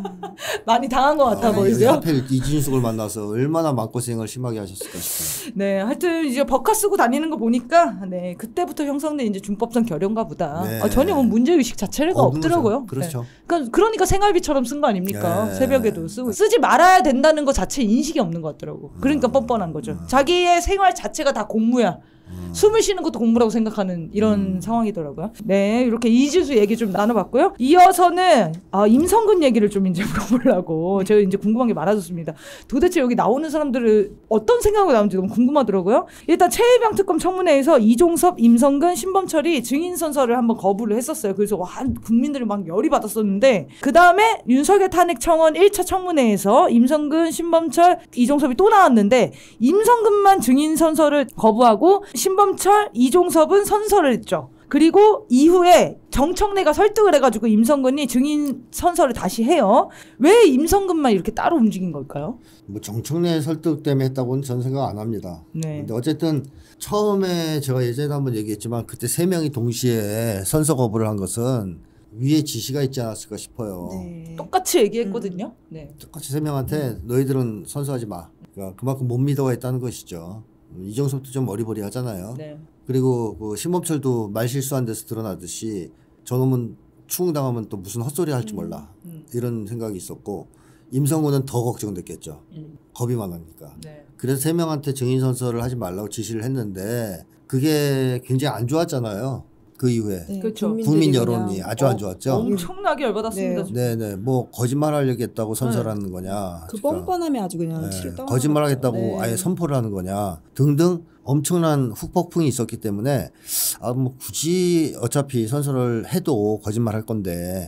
많이 당한 것 같아 보이세요? 하필 이준숙을 만나서 얼마나 마음고생을 심하게 하셨을까 싶어요. 네, 하여튼 이제 법카 쓰고 다니는 거 보니까 네 그때부터 형성된 이제 준법상 결연가 보다. 네. 전혀 뭐 문제 의식 자체가 없는 없더라고요. 거죠. 그렇죠. 네. 그러니까 생활비처럼 쓴 거 아닙니까? 네. 새벽에도 쓰지 말아야 된다는 거 자체 인식이 없는 것 같더라고. 그러니까 뻔뻔한 거죠. 자기의 생활 자체가 다 공무야. 숨을 쉬는 것도 공부라고 생각하는 이런 상황이더라고요. 네, 이렇게 이지수 얘기 좀 나눠봤고요. 이어서는 임성근 얘기를 좀 이제 물어보려고 제가 이제 궁금한 게 많아졌습니다. 도대체 여기 나오는 사람들을 어떤 생각으로 나오는지 너무 궁금하더라고요. 일단 최혜병 특검 청문회에서 이종섭, 임성근, 신범철이 증인 선서를 한번 거부를 했었어요. 그래서 와, 국민들이 막 열이 받았었는데 그 다음에 윤석열 탄핵 청원 1차 청문회에서 임성근, 신범철, 이종섭이 또 나왔는데 임성근만 증인 선서를 거부하고 신범철, 이종섭은 선서를 했죠. 그리고 이후에 정청래가 설득을 해가지고 임성근이 증인 선서를 다시 해요. 왜 임성근만 이렇게 따로 움직인 걸까요? 뭐 정청래 설득 때문에 했다고는 저는 생각 안 합니다. 네. 근데 어쨌든 처음에 제가 예전에 한번 얘기했지만 그때 3명이 동시에 선서 거부를 한 것은 위에 지시가 있지 않았을까 싶어요. 네. 똑같이 얘기했거든요. 네. 똑같이 3명한테 너희들은 선서하지 마. 그러니까 그만큼 못 믿어했다는 것이죠. 이종섭도 좀 어리버리하잖아요. 네. 그리고 그 신범철도 말 실수한 데서 드러나듯이 저놈은 추궁당하면 또 무슨 헛소리 할지 몰라. 이런 생각이 있었고 임성근은 더 걱정됐겠죠. 겁이 많으니까. 네. 그래서 3명한테 증인 선서를 하지 말라고 지시를 했는데 그게 굉장히 안 좋았잖아요. 그 이후에 네, 그렇죠. 국민 여론이 아주 안 좋았죠. 엄청나게 열받았습니다. 네네, 뭐 거짓말 하려겠다고 선서하는 거냐. 그 뻔뻔함이 아주 그냥 치를 떠. 거짓말 하겠다고 아예 선포를 하는 거냐 등등 엄청난 후폭풍이 있었기 때문에 뭐 굳이 어차피 선서를 해도 거짓말 할 건데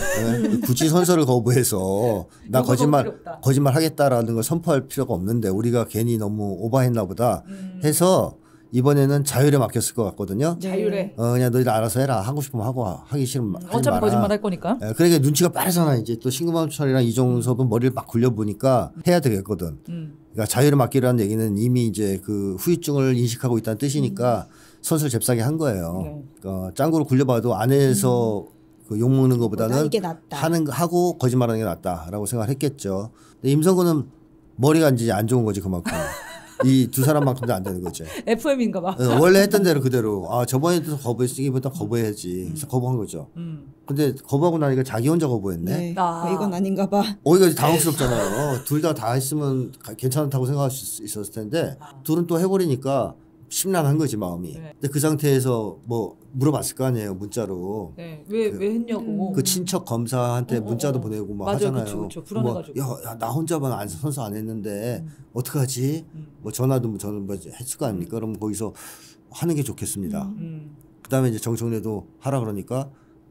굳이 선서를 거부해서 나 거짓말 하겠다라는 걸 선포할 필요가 없는데 우리가 괜히 너무 오버했나 보다 해서 이번에는 자율에 맡겼을 것 같거든요. 자율에. 그냥 너희들 알아서 해라. 하고 싶으면 하고 하기 싫으면 하지 어차피 마라. 거짓말 할 거니까. 그러니까 눈치가 빠르잖아. 이제 또 신금범철이랑 이종섭은 머리를 막 굴려보니까 해야 되겠거든. 그러니까 자율에 맡기라는 얘기는 이미 이제 그 후유증을 인식하고 있다는 뜻이니까 선수를 잽싸게 한 거예요. 네. 그러니까 짱구를 굴려봐도 안에서 그 욕먹는 것보다는 이게 낫다. 하고 거짓말하는 게 낫다라고 생각했겠죠. 근데 임성근은 머리가 이제 안 좋은 거지 그만큼. 이 두 사람만큼도 안 되는 거죠. FM인가 봐. 원래 했던 대로 그대로 저번에도 거부했으니까 거부해야지. 그래서 거부한 거죠. 근데 거부하고 나니까 자기 혼자 거부했네. 네. 이건 아닌가 봐. 이거 당황스럽잖아요. 둘 다 했으면 괜찮다고 생각할 수 있었을 텐데 둘은 또 해버리니까 심란한 거지 마음이. 네. 근데 그 상태에서 뭐 물어봤을 거 아니에요 문자로. 네. 왜 했냐고. 그 친척 검사한테 문자도 보내고 막 맞아요. 하잖아요. 그쵸. 불안해가지고. 야, 나 혼자만 선서 안 했는데 어떡하지? 뭐 전화도 저는 뭐 했을 거 아닙니까? 그럼 거기서 하는 게 좋겠습니다. 그다음에 이제 정청래도 하라 그러니까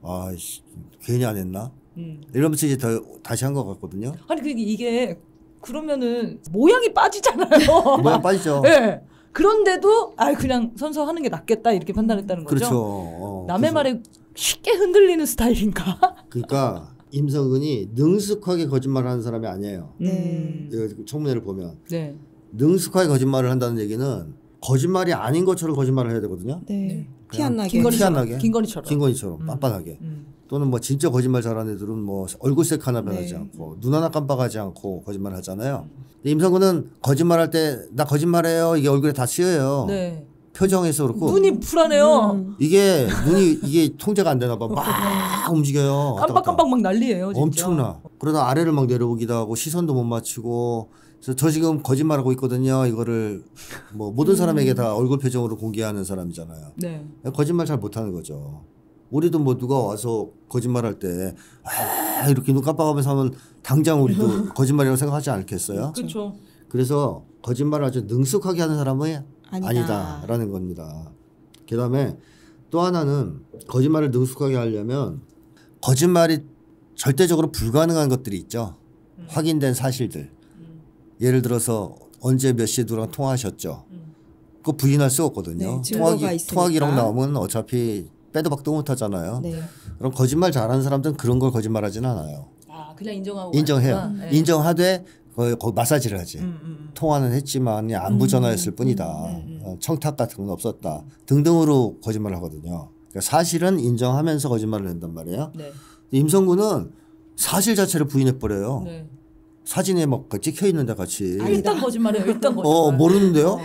괜히 안 했나? 이러면서 이제 다시 한 것 같거든요. 아니 이게 그러면은 모양이 빠지잖아요. 모양 빠지죠. 네. 그런데도 그냥 선서하는 게 낫겠다 이렇게 판단했다는 거죠. 그렇죠. 남의 말에 쉽게 흔들리는 스타일인가? 그러니까 임성근이 능숙하게 거짓말하는 사람이 아니에요. 네. 청문회를 보면 네. 능숙하게 거짓말을 한다는 얘기는 거짓말이 아닌 것처럼 거짓말을 해야 되거든요. 네. 티 안 나게. 김건희처럼. 김건희처럼 빤빤하게. 또는 뭐 진짜 거짓말 잘하는 애들은 뭐 얼굴색 하나 변하지 않고 눈 하나 깜빡하지 않고 거짓말 하잖아요. 근데 임성근은 거짓말할 때 나 거짓말해요. 이게 얼굴에 다 쓰여요. 네. 표정에서 그렇고 눈이 불안해요. 이게 눈이 이게 통제가 안 되나 봐. 막 움직여요. 깜빡깜빡 막 난리예요. 진짜. 엄청나. 그러다 아래를 막 내려보기도 하고 시선도 못 맞추고. 그래서 저 지금 거짓말하고 있거든요. 이거를 뭐 모든 사람에게 다 얼굴 표정으로 공개하는 사람이잖아요. 네. 거짓말 잘 못하는 거죠. 우리도 뭐 누가 와서 거짓말할 때 이렇게 눈 깜빡하면서 하면 당장 우리도 거짓말이라고 생각하지 않겠어요? 그렇죠. 그래서 거짓말을 아주 능숙하게 하는 사람은 아니다라는 겁니다. 그다음에 또 하나는 거짓말을 능숙하게 하려면 거짓말이 절대적으로 불가능한 것들이 있죠. 확인된 사실들. 예를 들어서 언제 몇 시에 누구랑 통화하셨죠. 그거 부인할 수 없거든요. 네, 통화 기록 나오면 어차피 빼도 박도 못 하잖아요. 네. 그럼 거짓말 잘하는 사람들은 그런 걸 거짓말하지는 않아요. 그냥 인정해요. 네. 인정하되 거기 마사지를 하지. 통화는 했지만 그냥 안부 전화였을 뿐이다. 청탁 같은 건 없었다. 등등으로 거짓말을 하거든요. 그러니까 사실은 인정하면서 거짓말을 한단 말이에요. 네. 임성근은 사실 자체를 부인해버려요. 네. 사진에 막 찍혀 있는데 같이. 일단 거짓말이에요. 일단 거짓말. 모르는데요?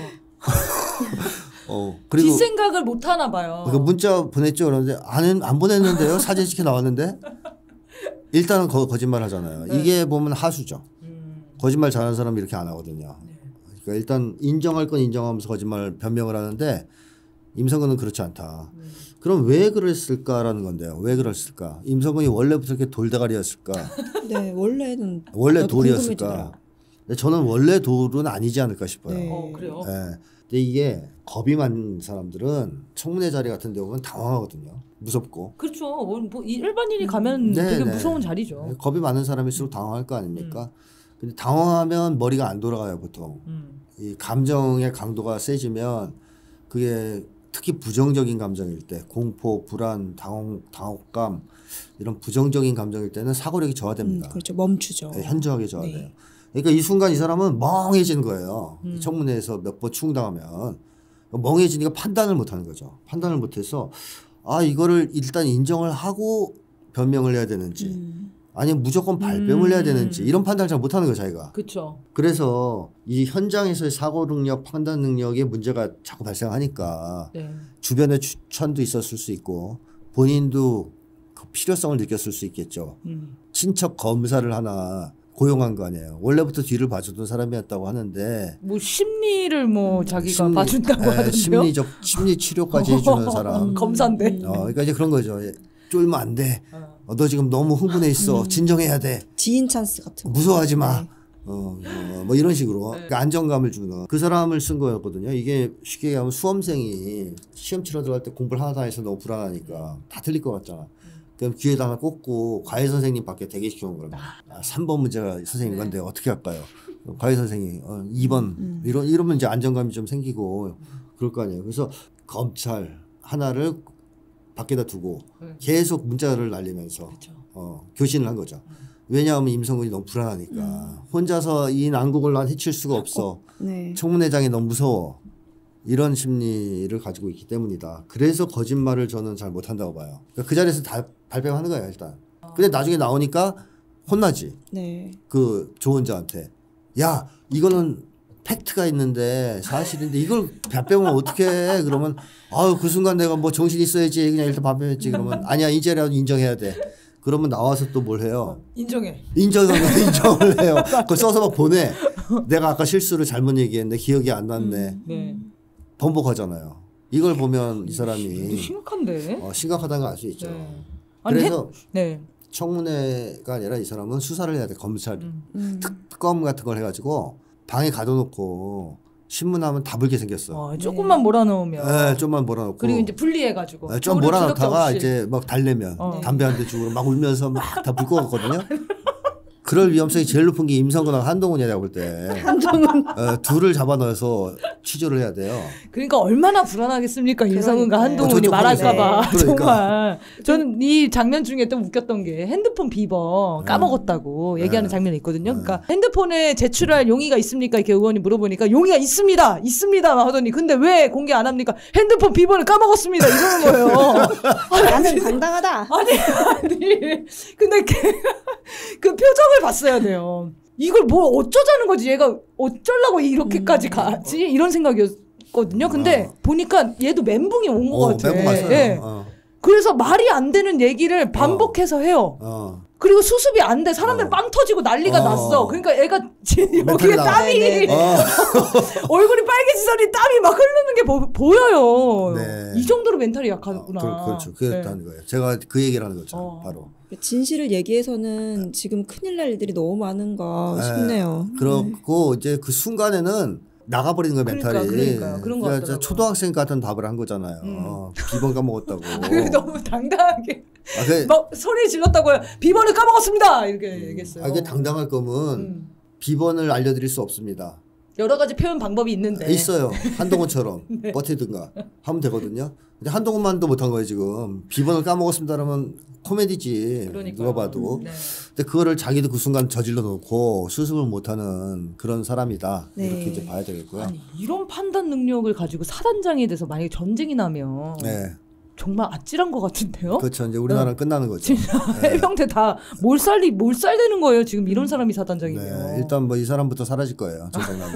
그리고 뒷생각을 못 하나 봐요. 그 문자 보냈죠. 그런데 안 보냈는데요. 사진 찍혀 나왔는데 일단은 거짓말 하잖아요. 네. 이게 보면 하수죠. 거짓말 잘하는 사람이 이렇게 안 하거든요. 그러니까 일단 인정할 건 인정하면서 거짓말 변명을 하는데 임성근은 그렇지 않다. 그럼 왜 그랬을까라는 건데요. 왜 그랬을까? 임성근이 원래부터 이렇게 돌대가리였을까? 네, 원래는 원래 나도 돌이었을까? 궁금해지더라. 근데 저는 원래 돌은 아니지 않을까 싶어요. 네. 그래요? 예. 근데 이게 겁이 많은 사람들은 청문회 자리 같은 데 오면 당황하거든요. 무섭고. 그렇죠. 뭐 일반인이 가면 되게 무서운 자리죠. 겁이 많은 사람일수록 당황할 거 아닙니까? 근데 당황하면 머리가 안 돌아가요, 보통. 이 감정의 강도가 세지면 그게 특히 부정적인 감정일 때, 공포, 불안, 당혹감 이런 부정적인 감정일 때는 사고력이 저하됩니다. 그렇죠. 멈추죠. 네, 현저하게 저하돼요. 네. 그러니까 이 순간 이 사람은 멍해지는 거예요. 청문회에서 몇 번 추궁당하면 멍해지니까 판단을 못하는 거죠. 판단을 못해서 아 이거를 일단 인정을 하고 변명을 해야 되는지 아니면 무조건 발뺌을 해야 되는지 이런 판단을 잘 못하는 거예요, 자기가. 그렇죠. 그래서 이 현장에서의 사고 능력, 판단 능력에 문제가 자꾸 발생하니까 네. 주변에 추천도 있었을 수 있고 본인도 그 필요성을 느꼈을 수 있겠죠. 친척 검사를 하나 고용한 거 아니에요. 원래부터 뒤를 봐주던 사람이었다고 하는데 뭐 심리를 뭐 자기가 봐준다고 하던데요. 심리 치료까지 해주는 사람. 검사인데. 그러니까 이제 그런 거죠. 쫄면 안 돼. 너 지금 너무 흥분해 있어. 진정해야 돼. 지인 찬스 같은 거. 무서워하지 마. 뭐 이런 식으로 그러니까 안정감을 주는 그 사람을 쓴 거였거든요. 이게 쉽게 얘기하면 수험생이 시험 치러 들어갈 때 공부를 하나 해서 너무 불안하니까 다 틀릴 것 같잖아. 그럼 귀에다 하나 꽂고 과외 선생님 밖에 대기시켜온 거예요. 3번 문제가 선생님 건데 어떻게 할까요? 과외 선생님 2번 이러면 이제 안정감이 좀 생기고 그럴 거 아니에요. 그래서 검찰 하나를 밖에다 두고 계속 문자를 날리면서 교신을 한 거죠. 왜냐하면 임성근이 너무 불안하니까 혼자서 이 난국을 난 헤칠 수가 없어. 네. 청문회장이 너무 무서워. 이런 심리를 가지고 있기 때문이다. 그래서 거짓말을 저는 잘 못한다고 봐요. 그러니까 그 자리에서 다 발뺌하는 거예요, 일단. 근데 나중에 나오니까 혼나지. 네. 그 조언자한테. 야, 이거는 팩트가 있는데 사실인데 이걸 발뺌하면 어떻게 해? 그러면 아유, 그 순간 내가 뭐 정신 있어야지. 그냥 일단 발뺌했지. 그러면 아니야, 이제라도 인정해야 돼. 그러면 나와서 또 뭘 해요? 인정을 해요. 그걸 써서 막 보내. 내가 아까 실수를 잘못 얘기했는데 기억이 안 났네. 네. 번복하잖아요. 이걸 보면 이 사람이 심각한데. 심각하다는 걸 알 수 있죠. 네. 아니, 그래서 네. 청문회가 아니라 이 사람은 수사를 해야 돼. 검찰 특검 같은 걸 해가지고 방에 가둬놓고 신문하면 다 불게 생겼어. 조금만 몰아넣으면. 네, 좀만 몰아놓고. 그리고 이제 분리해가지고. 네, 좀 몰아넣다가 이제 막 달래면 담배 한 대 주고 막 울면서 막 다 불 것 같거든요. 그럴 위험성이 제일 높은 게 임성근하고 한동훈이야, 내가 볼 때. 한동훈. 둘을 잡아넣어서 취조를 해야 돼요. 그러니까 얼마나 불안하겠습니까? 임성근과 한동훈이 말할까봐. 그러니까. 정말. 저는 이 장면 중에 또 웃겼던 게 핸드폰 비번 까먹었다고 얘기하는 장면이 있거든요. 그러니까 핸드폰에 제출할 용의가 있습니까? 이렇게 의원이 물어보니까 용의가 있습니다. 하더니 근데 왜 공개 안 합니까? 핸드폰 비번을 까먹었습니다. 이러는 거예요. 나는 당당하다. 아니. 근데 그 표정을 봤어야 돼요. 이걸 뭐 어쩌자는 거지? 얘가 어쩌려고 이렇게까지 가지? 이런 생각이었거든요. 근데 보니까 얘도 멘붕이 온 것 같아. 멘붕 왔어요. 예. 그래서 말이 안 되는 얘기를 반복해서 해요. 그리고 수습이 안 돼. 사람들 빵 터지고 난리가 났어. 그러니까 애가 여기에 땀이 얼굴이 빨개지더니 땀이 막 흐르는 게 보여요. 네. 이 정도로 멘탈이 약하구나. 그렇죠. 그랬다는 거예요. 제가 그 얘기를 하는 거죠. 바로. 진실을 얘기해서는 지금 큰일 날 일들이 너무 많은가 싶네요. 그렇고 이제 그 순간에는 나가버리는 거예요, 멘탈이. 그러니까요. 그런 거 같더라고요. 초등학생 같은 답을 한 거잖아요. 비번 까먹었다고. 너무 당당하게 그, 막 소리 질렀다고요. 비번을 까먹었습니다. 이렇게 얘기했어요. 이게 당당할 거면 비번을 알려드릴 수 없습니다. 여러 가지 표현 방법이 있는데. 있어요. 한동훈처럼 버티든가 하면 되거든요. 근데 한동훈만도 못한 거예요, 지금. 비번을 까먹었습니다 그러면 코미디지. 그러니까요. 누가 봐도. 네. 근데 그거를 자기도 그 순간 저질러 놓고 수습을 못하는 그런 사람이다. 네. 이렇게 이제 봐야 되겠고요. 아니, 이런 판단 능력을 가지고 사단장이 돼서 만약에 전쟁이 나면 네. 정말 아찔한 것 같은데요? 그렇죠. 이제 우리나라는 끝나는 거죠. 해병대 다 몰살되는 거예요. 지금 이런 사람이 사단장이면. 네. 일단 뭐 이 사람부터 사라질 거예요. 전쟁나면.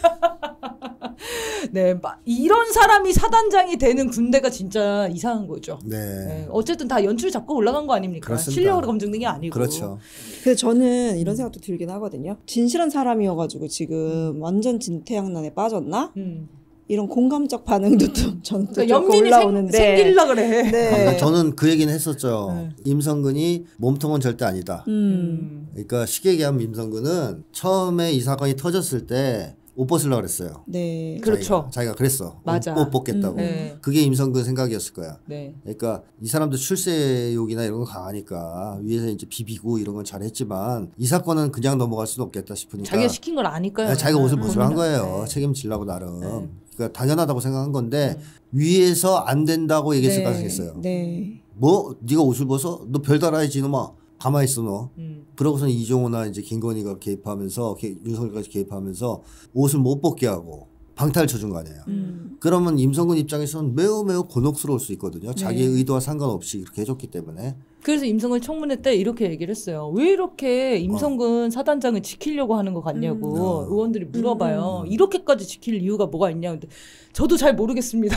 네, 이런 사람이 사단장이 되는 군대가 진짜 이상한 거죠. 네. 네, 어쨌든 다 연출 잡고 올라간 거 아닙니까? 그렇습니다. 실력으로 검증된 게 아니고. 그렇죠. 그래서 저는 이런 생각도 들긴 하거든요. 진실한 사람이어가지고 지금 완전 진퇴양난에 빠졌나? 이런 공감적 반응도 좀 저는 또 그러니까 조금 연민이 올라오는데 생길라 그래. 네. 그러니까 저는 그 얘기는 했었죠. 네. 임성근이 몸통은 절대 아니다. 그러니까 쉽게 얘기하면 임성근은 처음에 이 사건이 터졌을 때 옷 벗으려고 그랬어요. 네. 그렇죠. 자기가 그랬어. 맞아. 옷 벗겠다고. 네. 그게 임성근 생각이었을 거야. 네. 그러니까 이 사람도 출세욕이나 이런 거 강하니까 위에서 이제 비비고 이런 건 잘했지만 이 사건은 그냥 넘어갈 수는 없겠다 싶으니까 자기가 시킨 걸 아니까요. 자기가 옷을 벗으려 한 본인은. 거예요. 네. 책임지려고 나름. 네. 그러니까 당연하다고 생각한 건데 위에서 안 된다고 얘기했을 네. 가능성이 있어요. 네. 뭐 네가 옷을 벗어? 너 별 달아야지 놈아. 가만히 있어 너. 그러고서는 이종호나 이제 김건희가 개입하면서 윤석열까지 개입하면서 옷을 못 벗게 하고 방탈 쳐준 거 아니에요. 그러면 임성근 입장에서는 매우 매우 곤혹스러울 수 있거든요. 자기의 의도와 상관없이 이렇게 해줬기 때문에. 그래서 임성근 청문회 때 이렇게 얘기를 했어요. 왜 이렇게 임성근 사단장을 지키려고 하는 것 같냐고 의원들이 물어봐요. 이렇게까지 지킬 이유가 뭐가 있냐. 근데 저도 잘 모르겠습니다.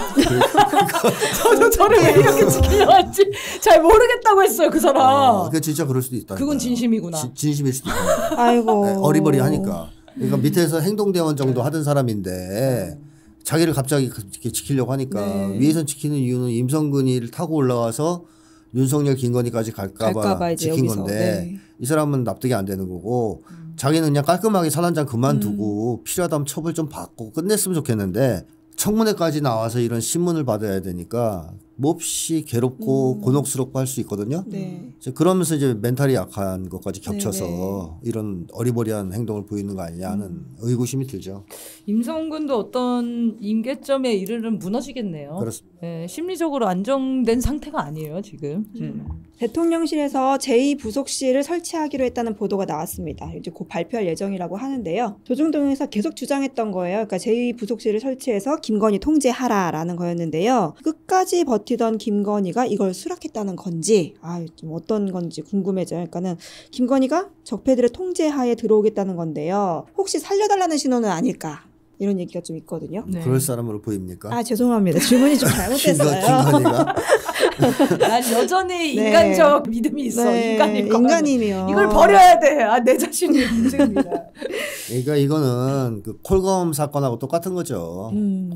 저도 저를 왜 이렇게 지키려고 할지 잘 모르겠다고 했어요. 그 사람. 그러니까 진짜 그럴 수도 있다. 그건 진심이구나. 진심일 수도 있다. 아이고. 네, 어리버리하니까. 그러니까 밑에서 행동대원 정도 하던 사람인데 자기를 갑자기 그렇게 지키려고 하니까 위에서 지키는 이유는 임성근이를 타고 올라와서 윤석열 김건희까지 갈까봐 이제 지킨 여기서. 건데 네. 이 사람은 납득이 안 되는 거고 자기는 그냥 깔끔하게 사단장 그만두고 필요하다면 처벌 좀 받고 끝냈으면 좋겠는데 청문회까지 나와서 이런 신문을 받아야 되니까 몹시 괴롭고 곤혹스럽고 할 수 있거든요. 네. 이제 그러면서 이제 멘탈이 약한 것까지 겹쳐서 네. 이런 어리버리한 행동을 보이는 거 아니냐 하는 의구심이 들죠. 임성근도 어떤 임계점에 이르면 무너지겠네요. 그렇습니다. 네, 심리적으로 안정된 상태가 아니에요 지금. 대통령실에서 제2부속실을 설치하기로 했다는 보도가 나왔습니다. 이제 곧 발표할 예정이라고 하는데요. 조중동에서 계속 주장했던 거예요. 그러니까 제2부속실을 설치해서 김건희 통제하라라는 거였는데요. 끝까지 버티던 김건희가 이걸 수락했다는 건지, 좀 어떤 건지 궁금해져요. 그러니까는 김건희가 적폐들의 통제하에 들어오겠다는 건데요. 혹시 살려달라는 신호는 아닐까? 이런 얘기가 좀 있거든요. 네. 그럴 사람으로 보입니까? 죄송합니다. 질문이 좀 잘못됐어요. 김건희가 난 여전히 네. 인간적 믿음이 있어. 네, 인간일 거. 인간이면 이걸 버려야 돼. 내 자신이 문제입니다. 그러니까 이거는 그 콜검 사건하고 똑같은 거죠.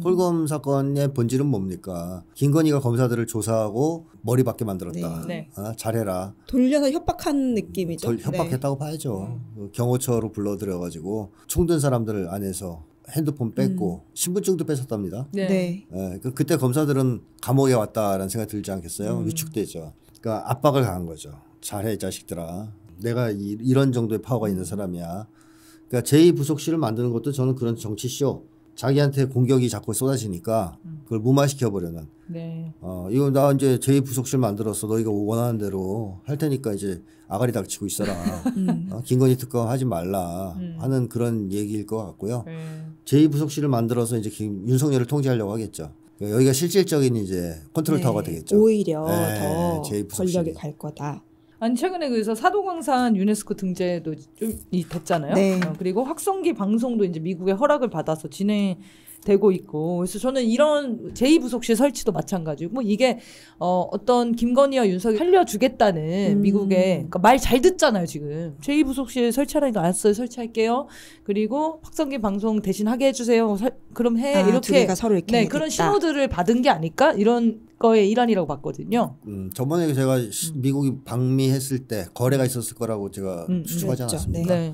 콜검 사건의 본질은 뭡니까? 김건희가 검사들을 조사하고 머리 받게 만들었다. 네. 잘해라. 돌려서 협박한 느낌이죠. 협박했다고 봐야죠. 그 경호처로 불러들여가지고 총든 사람들 안에서 핸드폰 뺐고 신분증도 뺏었답니다. 네. 그때 검사들은 감옥에 왔다라는 생각이 들지 않겠어요? 위축되죠. 그러니까 압박을 가한 거죠. 잘해 이 자식들아. 내가 이런 정도의 파워가 있는 사람이야. 그러니까 제2부속실을 만드는 것도 저는 그런 정치쇼. 자기한테 공격이 자꾸 쏟아지니까 그걸 무마시켜버려는. 네. 이거 나 이제 제2부속실 만들었어. 너희가 원하는 대로 할 테니까 이제 아가리 닥치고 있어라. 김건희 특검 하지 말라 하는 그런 얘기일 것 같고요. 제2부속실을 만들어서 이제 윤석열을 통제하려고 하겠죠. 그러니까 여기가 실질적인 이제 컨트롤 타워가 되겠죠. 오히려 네, 더 제2부속실이. 권력이 갈 거다. 아니 최근에 그래서 사도광산 유네스코 등재도 좀 됐잖아요. 네. 그리고 확성기 방송도 이제 미국의 허락을 받아서 진행되고 있고, 그래서 저는 이런 제2부속실 설치도 마찬가지고 이게 어떤 김건희와 윤석이 살려주겠다는 미국의 그러니까 말 잘 듣잖아요 지금. 제2부속실 설치하라니까 알았어요 설치할게요. 그리고 확성기 방송 대신 하게 해주세요. 그럼 해 두 이렇게 개가 서로 이렇게 네 그런 신호들을 받은 게 아닐까 이런 거의 일환이라고 봤거든요. 저번에 제가 미국이 방미했을 때 거래가 있었을 거라고 제가 추측하지 그랬죠. 않았습니까? 네.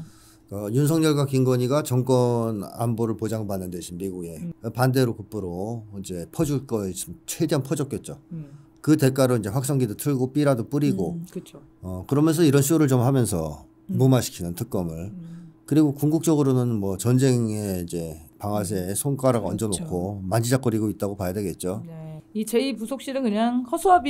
윤석열과 김건희가 정권 안보를 보장받는 대신 미국에 반대로 급부로 이제 퍼줄 거 있으면 최대한 퍼줬겠죠. 그 대가로 이제 확성기도 틀고 삐라도 뿌리고 그렇죠. 그러면서 이런 쇼를 좀 하면서 무마시키는 특검을 그리고 궁극적으로는 뭐 전쟁에 이제 방아쇠에 손가락 얹어놓고 만지작거리고 있다고 봐야 되겠죠. 네. 이 제2부속실은 그냥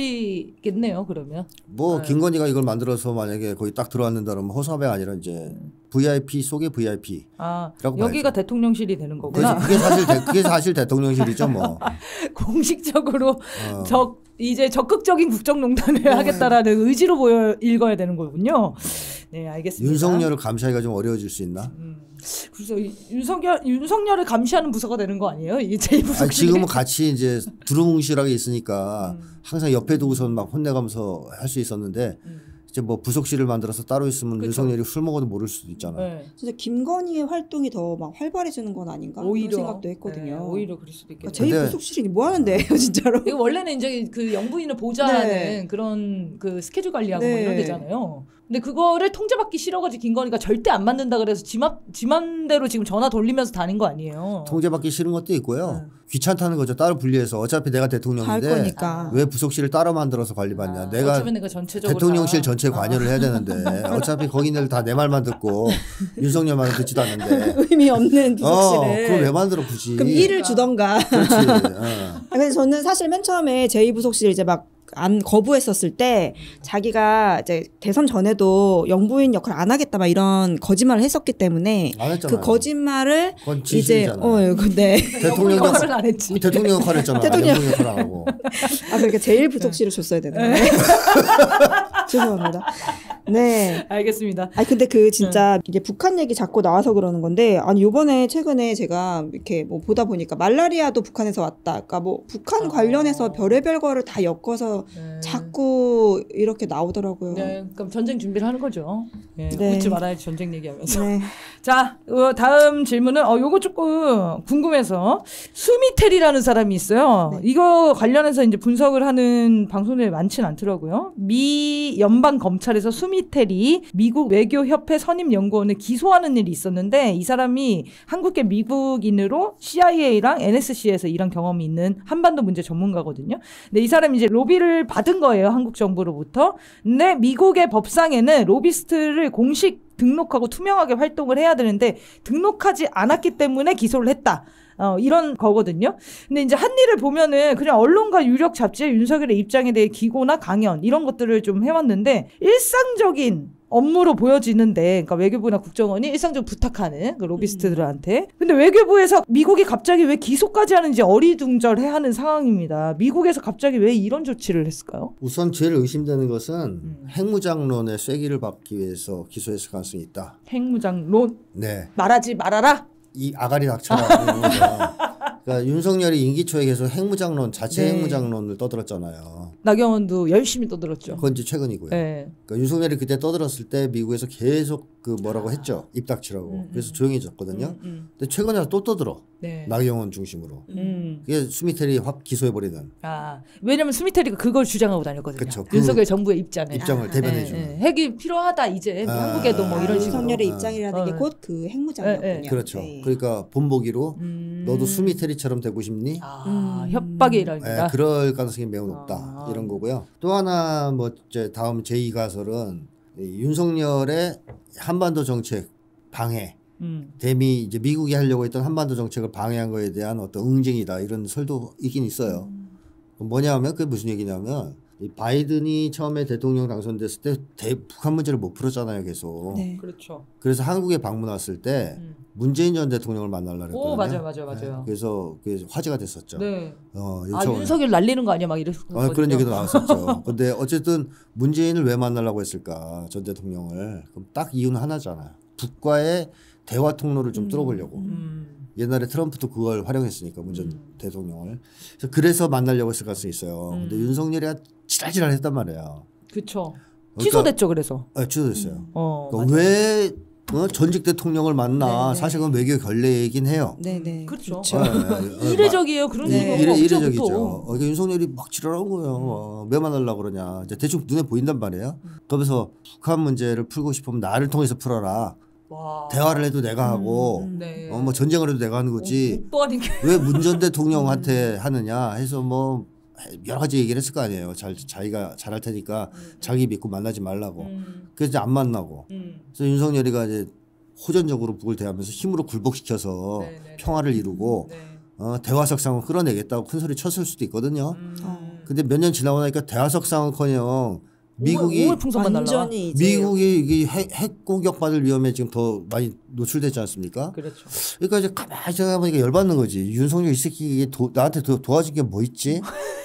허수아비겠네요. 그러면 뭐 김건희가 이걸 만들어서 만약에 거기 딱 들어왔는다 그러면 허수아비가 아니라 이제 VIP 속의 VIP. 여기가 대통령실이 되는 거구나. 그게 사실 대통령실이죠 뭐. 공식적으로 이제 적극적인 국정농단을 하겠다라는 의지로 읽어야 되는 거군요. 네, 알겠습니다. 윤석열을 감시하기가 좀 어려워질 수 있나? 그래서 윤석열을 감시하는 부서가 되는 거 아니에요? 이 제2부속실이? 지금은 같이 이제 두루뭉실하게 있으니까 항상 옆에 두고선 막 혼내가면서 할 수 있었는데 이제 뭐 부속실을 만들어서 따로 있으면 그쵸. 윤석열이 술 먹어도 모를 수도 있잖아요. 네. 진짜 김건희의 활동이 더 막 활발해지는 건 아닌가 오히려 그런 생각도 했거든요. 네, 오히려 그럴 수도 있겠네요. 근데- 제2부속실이 뭐 하는데요, 진짜로? 이거 원래는 이제 그 영부인을 보좌하는 네. 그런 그 스케줄 관리하고 뭐 네. 이런 데잖아요. 근데 그거를 통제받기 싫어가지고 김건희가 절대 안 만든다 그래서 지 맘대로 지금 전화 돌리면서 다닌 거 아니에요. 통제받기 싫은 것도 있고요. 네. 귀찮다는 거죠. 따로 분리해서 어차피 내가 갈 대통령인데 거니까. 왜 부속실을 따로 만들어서 관리받냐. 내가 어쩌면 내가 전체적으로 대통령실 다- 전체에 관여를 해야 되는데 어차피 거기는 다 내 말만 듣고 윤석열 말은 듣지도 않는데 의미 없는 부속실을. 그걸 왜 만들어 굳이. 그럼 일을 주던가. 그렇지. 근데 저는 사실 맨 처음에 제2부속실 이제 막 안 거부했었을 때 자기가 이제 대선 전에도 영부인 역할 안 하겠다 막 이런 거짓말을 했었기 때문에 안 했잖아요. 그 거짓말을 그건 이제 진실이잖아요. 근데 대통령 역할을 안 했지. 대통령 역할 했잖아. 대통령. 대통령 역할 안 하고. 그러니까 제1부속실을 줬어야 되는 거예요. 죄송합니다. 네. 알겠습니다. 아니 근데 그 진짜 이제 북한 얘기 자꾸 나와서 그러는 건데 아니 요번에 최근에 제가 이렇게 뭐 보다 보니까 말라리아도 북한에서 왔다. 그러니까 뭐 북한 관련해서 별의별 거를 다 엮어서 네. 자꾸 이렇게 나오더라고요. 네, 그럼 전쟁 준비를 하는 거죠. 네, 네. 웃지 말아야지 전쟁 얘기하면서. 네. 자, 다음 질문은 요거 조금 궁금해서 수미텔이라는 사람이 있어요. 네. 이거 관련해서 이제 분석을 하는 방송들이 많지는 않더라고요. 미 연방 검찰에서 수미텔이 미국 외교협회 선임연구원을 기소하는 일이 있었는데 이 사람이 한국계 미국인으로 CIA랑 NSC에서 일한 경험이 있는 한반도 문제 전문가거든요. 근데 이 사람이 이제 로비를 받은 거예요, 한국 정부로부터. 근데 미국의 법상에는 로비스트를 공식 등록하고 투명하게 활동을 해야 되는데 등록하지 않았기 때문에 기소를 했다. 이런 거거든요. 근데 이제 한 일을 보면은 그냥 언론과 유력 잡지의 윤석열의 입장에 대해 기고나 강연 이런 것들을 좀 해왔는데 일상적인 업무로 보여지는데, 그러니까 외교부나 국정원이 일상적으로 부탁하는 그 로비스트들한테. 근데 외교부에서 미국이 갑자기 왜 기소까지 하는지 어리둥절해하는 상황입니다. 미국에서 갑자기 왜 이런 조치를 했을까요? 우선 제일 의심되는 것은 핵무장론의 쐐기를 받기 위해서 기소했을 가능성이 있다. 핵무장론 네. 말하지 말아라. 이 아가리 닥쳐라. 이런 거죠. 그러니까 윤석열이 임기 초에 계속 핵무장론, 자체 네. 핵무장론을 떠들었잖아요. 나경원도 열심히 떠들었죠. 그건 이제 최근이고요. 네. 그러니까 윤석열이 그때 떠들었을 때 미국에서 계속 그 뭐라고 했죠. 입 닥치라고. 그래서 조용해졌거든요. 근데 최근에 와서 또 떠들어. 네. 나경원 중심으로. 음. 그게 수미텔이 확 기소해버리는. 왜냐면 스미테리가 그걸 주장하고 다녔거든요. 그쵸. 윤석열 정부의 입장을. 입장을 대변해주는. 핵이 필요하다 이제 한국에도 뭐 이런 식으로. 윤석열의 입장이라는 게 어. 곧 그 핵무장이었군요. 네, 네. 그렇죠. 네. 그러니까 본보기로 너도 수미테리처럼 되고 싶니? 협박의 일환이다. 그럴 가능성이 매우 높다. 아. 이런 거고요. 또 하나 뭐 이제 다음 제2가설은 윤석열의 한반도 정책 방해. 대미 이제 미국이 하려고 했던 한반도 정책을 방해한 거에 대한 어떤 응징이다. 이런 설도 있긴 있어요. 뭐냐면 그게 무슨 얘기냐면 이 바이든이 처음에 대통령 당선됐을 때 북한 문제를 못 풀었잖아요, 계속. 네. 그렇죠. 그래서 한국에 방문 왔을 때 문재인 전 대통령을 만나려고 했거든요. 오, 맞아요. 그래서 그게 화제가 됐었죠. 네. 요청을. 윤석열 날리는 거 아니야? 막 이랬거든요. 그런 얘기도 나왔었죠. 근데 어쨌든 문재인을 왜 만나려고 했을까? 전 대통령을. 그럼 딱 이유는 하나잖아요. 북과의 대화 통로를 좀 뚫어보려고. 옛날에 트럼프도 그걸 활용했으니까 문 전 대통령을. 그래서 만나려고 했을 가능성이 있어요. 근데 윤석열이 지랄지랄 했단 말이에요. 그렇죠. 그러니까- 취소됐죠, 그래서. 네, 취소됐어요. 맞아요. 왜 전직 대통령을 만나? 네, 네. 사실 그건 외교 결례이긴 해요. 네네. 그렇죠. 네, 이례적이에요. 그런 네. 일이 이례적이죠. 그러니까 윤석열이 막 지랄한 거예요. 왜 만나려고 그러냐. 이제 대충 눈에 보인단 말이에요. 그러면서 북한 문제를 풀고 싶으면 나를 통해서 풀어라. 와. 대화를 해도 내가 하고 네. 뭐 전쟁을 해도 내가 하는 거지. 또 아닌 게. 왜 문 전 대통령한테 하느냐 해서 뭐 여러 가지 얘기를 했을 거 아니에요. 자기가 잘할 테니까 자기 믿고 만나지 말라고. 그래서 이제 안 만나고. 그래서 윤석열이가 이제 호전적으로 북을 대하면서 힘으로 굴복시켜서 네네. 평화를 이루고 네. 대화석상을 끌어내겠다고 큰 소리 쳤을 수도 있거든요. 근데 몇 년 지나고 나니까 대화석상은커녕 미국이 풍선만 날라. 완전히 이제 미국이 이게 핵 공격 받을 위험에 지금 더 많이 노출되지 않습니까? 그렇죠. 그러니까 이제 가만히 생각해보니까 열받는 거지. 윤석열 이 새끼 이게 나한테 도와준 게 뭐 있지?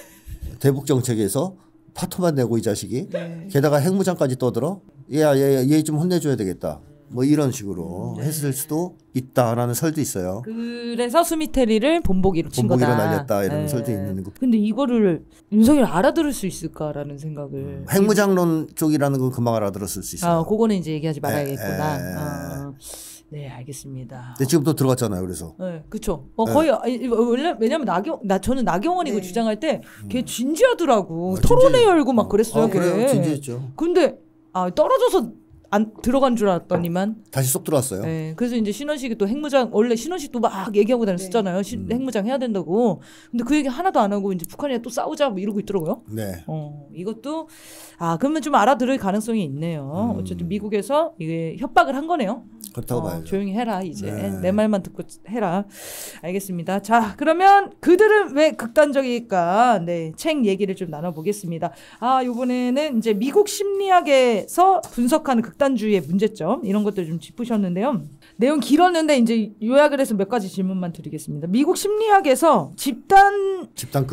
대북 정책에서 파토만 내고 이 자식이. 네. 게다가 핵무장까지 떠들어. 얘 좀 혼내줘야 되겠다. 뭐 이런 식으로 했을 수도 있다라는 설도 있어요. 그래서 스미테리를 본보기로 친 거다. 본보기로 날렸다 이런 설도 있는 거. 근데 이거를 윤석열 알아들을 수 있을까라는 생각을. 핵무장론 쪽이라는 건 금방 알아들었을 수 있어요. 그거는 이제 얘기하지 말아야겠구나. 네, 알겠습니다. 근데 지금 또 들어갔잖아요. 그래서. 네, 그렇죠. 거의 원래 왜냐면 저는 나경원 이거 주장할 때 걔 진지하더라고. 토론회 열고 막 그랬어요. 그래요. 진지했죠. 근데 떨어져서 안 들어간 줄 알았더니만 다시 쏙 들어왔어요. 네, 그래서 이제 신원식이 또 핵무장 원래 신원식도 막 얘기하고 다녔었잖아요. 핵무장 해야 된다고. 근데 그 얘기 하나도 안 하고 이제 북한이랑 또 싸우자 뭐 이러고 있더라고요. 네. 이것도 그러면 좀 알아들을 가능성이 있네요. 어쨌든 미국에서 이게 협박을 한 거네요. 그렇다고 봐야죠. 조용히 해라 이제. 네. 내 말만 듣고 해라. 알겠습니다. 자, 그러면 그들은 왜 극단적일까? 네, 책 얘기를 좀 나눠보겠습니다. 이번에는 이제 미국 심리학에서 분석하는 극단주의의 문제점 이런 것들 좀 짚으셨는데요. 내용 길었는데 이제 요약을 해서 몇 가지 질문만 드리겠습니다. 미국 심리학에서 집단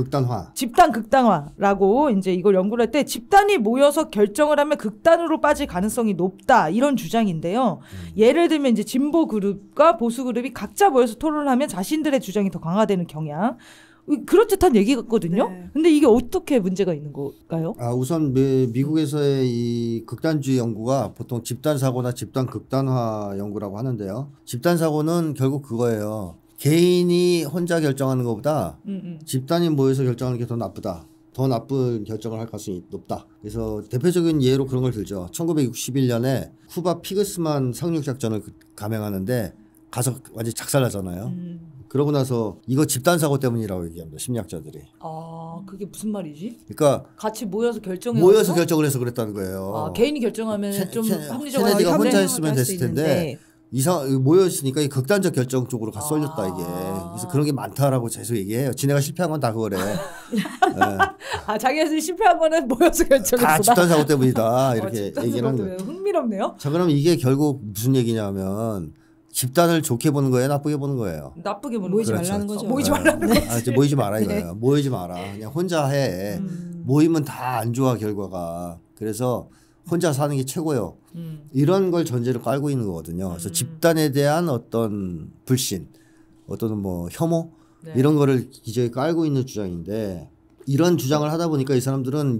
극단화라고 이제 이걸 연구를 할 때 집단이 모여서 결정을 하면 극단으로 빠질 가능성이 높다 이런 주장인데요. 예를 들면 이제 진보 그룹과 보수 그룹이 각자 모여서 토론을 하면 자신들의 주장이 더 강화되는 경향. 그럴듯한 얘기 같거든요. 네. 근데 이게 어떻게 문제가 있는 걸까요? 우선 미국에서의 이 극단주의 연구가 보통 집단 사고나 집단 극단화 연구라고 하는데요. 집단 사고는 결국 그거예요. 개인이 혼자 결정하는 것보다 집단이 모여서 결정하는 게 더 나쁘다. 더 나쁜 결정을 할 가능성이 높다. 그래서 대표적인 예로 그런 걸 들죠. 1961년에 쿠바 피그스만 상륙작전을 감행하는데 가서 완전히 작살나잖아요. 그러고 나서 이거 집단 사고 때문이라고 얘기합니다. 심리학자들이. 그게 무슨 말이지? 그러니까 같이 모여서 모여서 결정을 해서 그랬다는 거예요. 개인이 결정하면 좀 합리적으로 케네디가 혼자 할 했으면 수 됐을 텐데 모여있으니까 이 극단적 결정 쪽으로 쏠렸다 이게. 그래서 그런 게 많다라고 계속 얘기해요. 지네가 실패한 건 다 그거래. 네. 자기가 실패한 거는 모여서 결정했어. 다 집단 사고 때문이다 이렇게 얘기를 하는 거예요. 흥미롭네요. 자, 그럼 이게 결국 무슨 얘기냐면 집단을 좋게 보는 거예요, 나쁘게 보는 거예요. 나쁘게 보는 모이지 그렇죠. 말라는 거죠. 모이지 말라는 거죠. 모이지 마라 이거예요. 모이지 마라. 그냥 혼자 해. 모이면 다 안 좋아 결과가. 그래서 혼자 사는 게 최고예요. 이런 걸 전제로 깔고 있는 거거든요. 그래서 집단에 대한 어떤 불신, 어떤 뭐 혐오 이런 거를 기저에 깔고 있는 주장인데 이런 주장을 하다 보니까 이 사람들은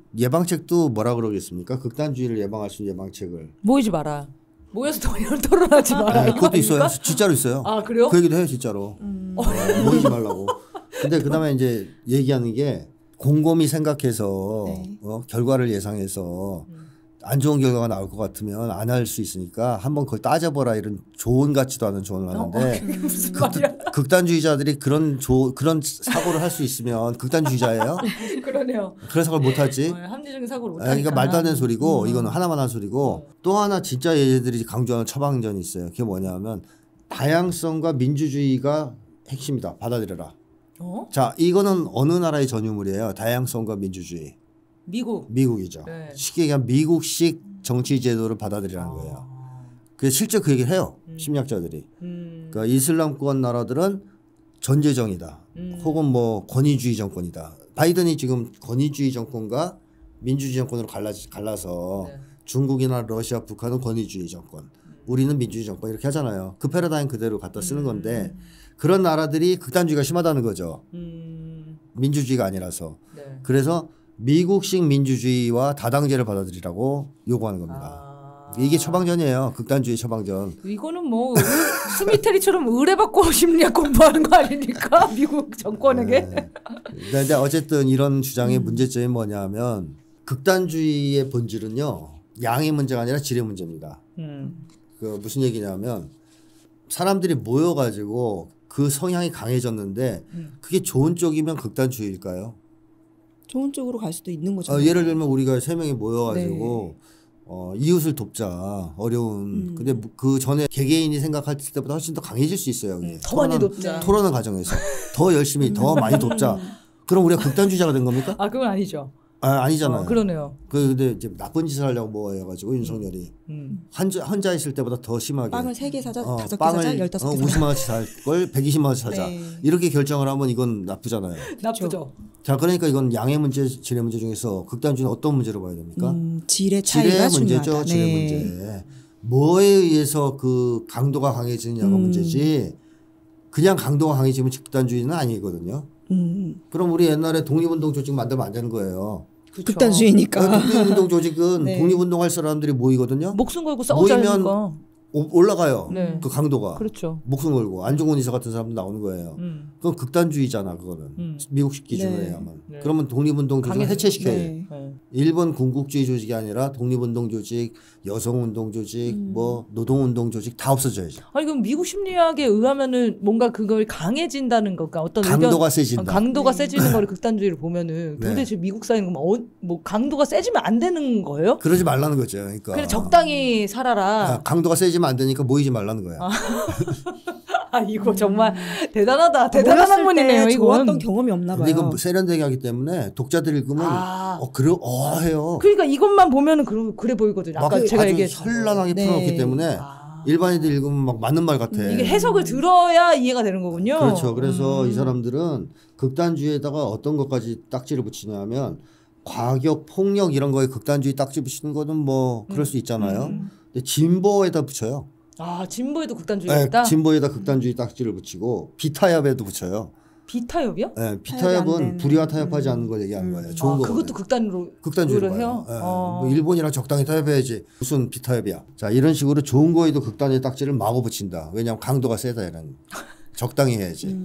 예방책도 뭐라 그러겠습니까? 극단주의를 예방할 수 있는 예방책을 모이지 마라. 모여서 토론하지 마라. 그것도 있어요. 진짜로 있어요. 그래요? 그 얘기도 해요, 진짜로. 모이지 말라고. 근데 그다음에 이제 얘기하는 게 곰곰이 생각해서 결과를 예상해서 안 좋은 결과가 나올 것 같으면 안 할 수 있으니까 한번 그걸 따져보라 이런 조언 같지도 않은 조언을 하는데 그게 무슨 말이야? 극단주의자들이 그런 사고를 할 수 있으면 극단주의자예요? 그러네요. 그런 사고를 못하지? 합리적인 사고를 못하니까. 그러니까 말도 안 되는 소리고 이거는 하나만 한 소리고 또 하나 진짜 얘들이 강조하는 처방전이 있어요. 그게 뭐냐면 다양성과 민주주의가 핵심이다. 받아들여라. 자, 이거는 어느 나라의 전유물이에요? 다양성과 민주주의. 미국이죠. 네. 쉽게 얘기하면 미국식 정치 제도를 받아들이라는 거예요. 그래서 실제 그 얘기를 해요. 심리학자들이. 그러니까 이슬람권 나라들은 전제정이다. 혹은 뭐 권위주의 정권이다. 바이든이 지금 권위주의 정권과 민주주의 정권으로 갈라서 중국이나 러시아, 북한은 권위주의 정권. 우리는 민주주의 정권 이렇게 하잖아요. 그 패러다임 그대로 갖다 쓰는 건데 그런 나라들이 극단주의가 심하다는 거죠. 민주주의가 아니라서. 네. 그래서 미국식 민주주의와 다당제를 받아들이라고 요구하는 겁니다. 이게 처방전이에요. 극단주의 처방전. 이거는 뭐 스미테리처럼 의뢰받고 심리학 공부하는 거 아닙니까? 미국 정권에게. 네. 근데 어쨌든 이런 주장의 문제점이 뭐냐면 극단주의의 본질은요. 양의 문제가 아니라 질의 문제입니다. 그 무슨 얘기냐면 사람들이 모여가지고 그 성향이 강해졌는데 그게 좋은 쪽이면 극단주의일까요? 좋은 쪽으로 갈 수도 있는 거죠. 예를 들면 우리가 3명이 모여가지고 이웃을 돕자 어려운 근데 그 전에 개개인이 생각할 때보다 훨씬 더 강해질 수 있어요. 더 많이 돕자. 토론을 과정에서 더 열심히 더 많이 돕자. 그럼 우리가 극단주의자가 된 겁니까? 그건 아니죠. 아니잖아요. 그러네요. 근데 이제 나쁜 짓을 하려고 모여가지고 윤석열이 혼자 있을 때보다 더 심하게 빵을 3개 사자, 5개 사자, 15개 사자. 50만 원치 살 걸 120만 원치 사자. 네. 이렇게 결정을 하면 이건 나쁘잖아요. 나쁘죠. 자, 그러니까 이건 양의 문제, 질의 문제 중에서 극단주의는 어떤 문제로 봐야 됩니까? 질의 차이가 질의 문제죠. 중요하다. 질의 네. 문제. 뭐에 의해서 그 강도가 강해지느냐가 문제지 그냥 강도가 강해지면 집단주의는 아니거든요. 그럼 우리 옛날에 독립운동 조직 만들면 안 되는 거예요. 그쵸. 극단주의니까. 독립운동 조직은 네. 독립운동할 사람들이 모이거든요. 목숨 걸고 싸우자는 거. 올라가요. 네. 그 강도가. 그렇죠. 목숨 걸고 안중근 의사 같은 사람도 나오는 거예요. 그건 극단주의잖아 그거는. 미국식 기준으로 네. 해야만. 네. 그러면 독립운동 조직을 강해지- 해체시켜야 돼. 네. 네. 일본 군국주의 조직이 아니라 독립운동 조직, 여성운동 조직, 뭐 노동운동 조직 다 없어져야죠. 아니 그럼 미국 심리학에 의하면은 뭔가 그걸 강해진다는 것과 어떤 강도가 세진다. 강도가 네. 세지는 거를 극단주의를 보면은 네. 도대체 미국 사회는 뭐 강도가 세지면 안 되는 거예요? 그러지 말라는 거죠. 그러니까. 그래 적당히 살아라. 아, 강도가 세지면 안 되니까 모이지 말라는 거야. 아 이거 정말 대단하다. 대단한 몰랐을 학문이네요. 때 이건. 좋았던 경험이 없나 근데 봐요. 이건 세련되게 하기 때문에 독자들 읽으면 아. 그래 해요. 그러니까 이것만 보면은 그래 보이거든요. 아까 막 제가 아주 얘기했죠. 현란하게 네. 풀어놓기 때문에 아. 일반인들 읽으면 막 맞는 말 같아. 이게 해석을 들어야 이해가 되는 거군요. 그렇죠. 그래서 이 사람들은 극단주의에다가 어떤 것까지 딱지를 붙이냐면 과격, 폭력 이런 거에 극단주의 딱지 붙이는 거는 뭐 그럴 수 있잖아요. 근데 진보에다 붙여요. 아 진보에도 극단주의가 네, 있다. 진보에다 극단주의 딱지를 붙이고 비타협에도 붙여요. 비타협이요? 네, 타협이 안 비타협은 되는. 불의와 타협하지 않는 걸 얘기하는 거예요. 좋은 아, 거. 그것도 극단으로 극단주의로 해요. 봐요. 예. 어. 뭐 일본이랑 적당히 타협해야지 무슨 비타협이야. 자 이런 식으로 좋은 거에도 극단의 딱지를 마구 붙인다. 왜냐하면 강도가 세다 이런. 적당히 해야지.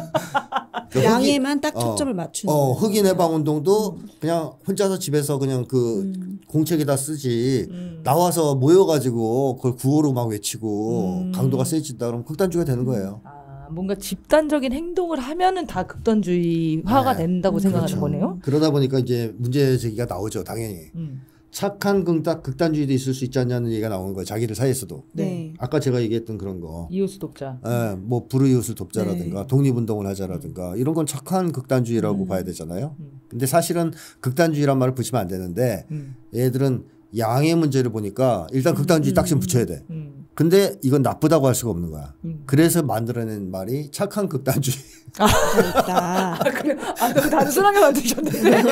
그 양에만 딱 초점을 맞추는. 흑인 해방 운동도 그냥 혼자서 집에서 그냥 그 공책에다 쓰지 나와서 모여가지고 그걸 구호로 막 외치고 강도가 세진다 그러면 극단주의가 되는 거예요. 아, 뭔가 집단적인 행동을 하면은 다 극단주의화가 네. 된다고 생각하는 그렇죠. 거네요. 그러다 보니까 이제 문제 제기가 나오죠, 당연히. 착한 극단주의도 있을 수 있지 않냐는 얘기가 나오는 거예요, 자기들 사이에서도. 네. 아까 제가 얘기했던 그런 거. 이웃수 독자. 뭐 불우이웃을 돕자라든가 독립운동을 하자라든가 이런 건 착한 극단주의라고 봐야 되잖아요. 근데 사실은 극단주의란 말을 붙이면 안 되는데 얘들은 양의 문제를 보니까 일단 극단주의 딱지 붙여야 돼. 근데 이건 나쁘다고 할 수가 없는 거야. 그래서 만들어낸 말이 착한 극단주의. 있다. 그래, 너무 단순하게 만드셨는데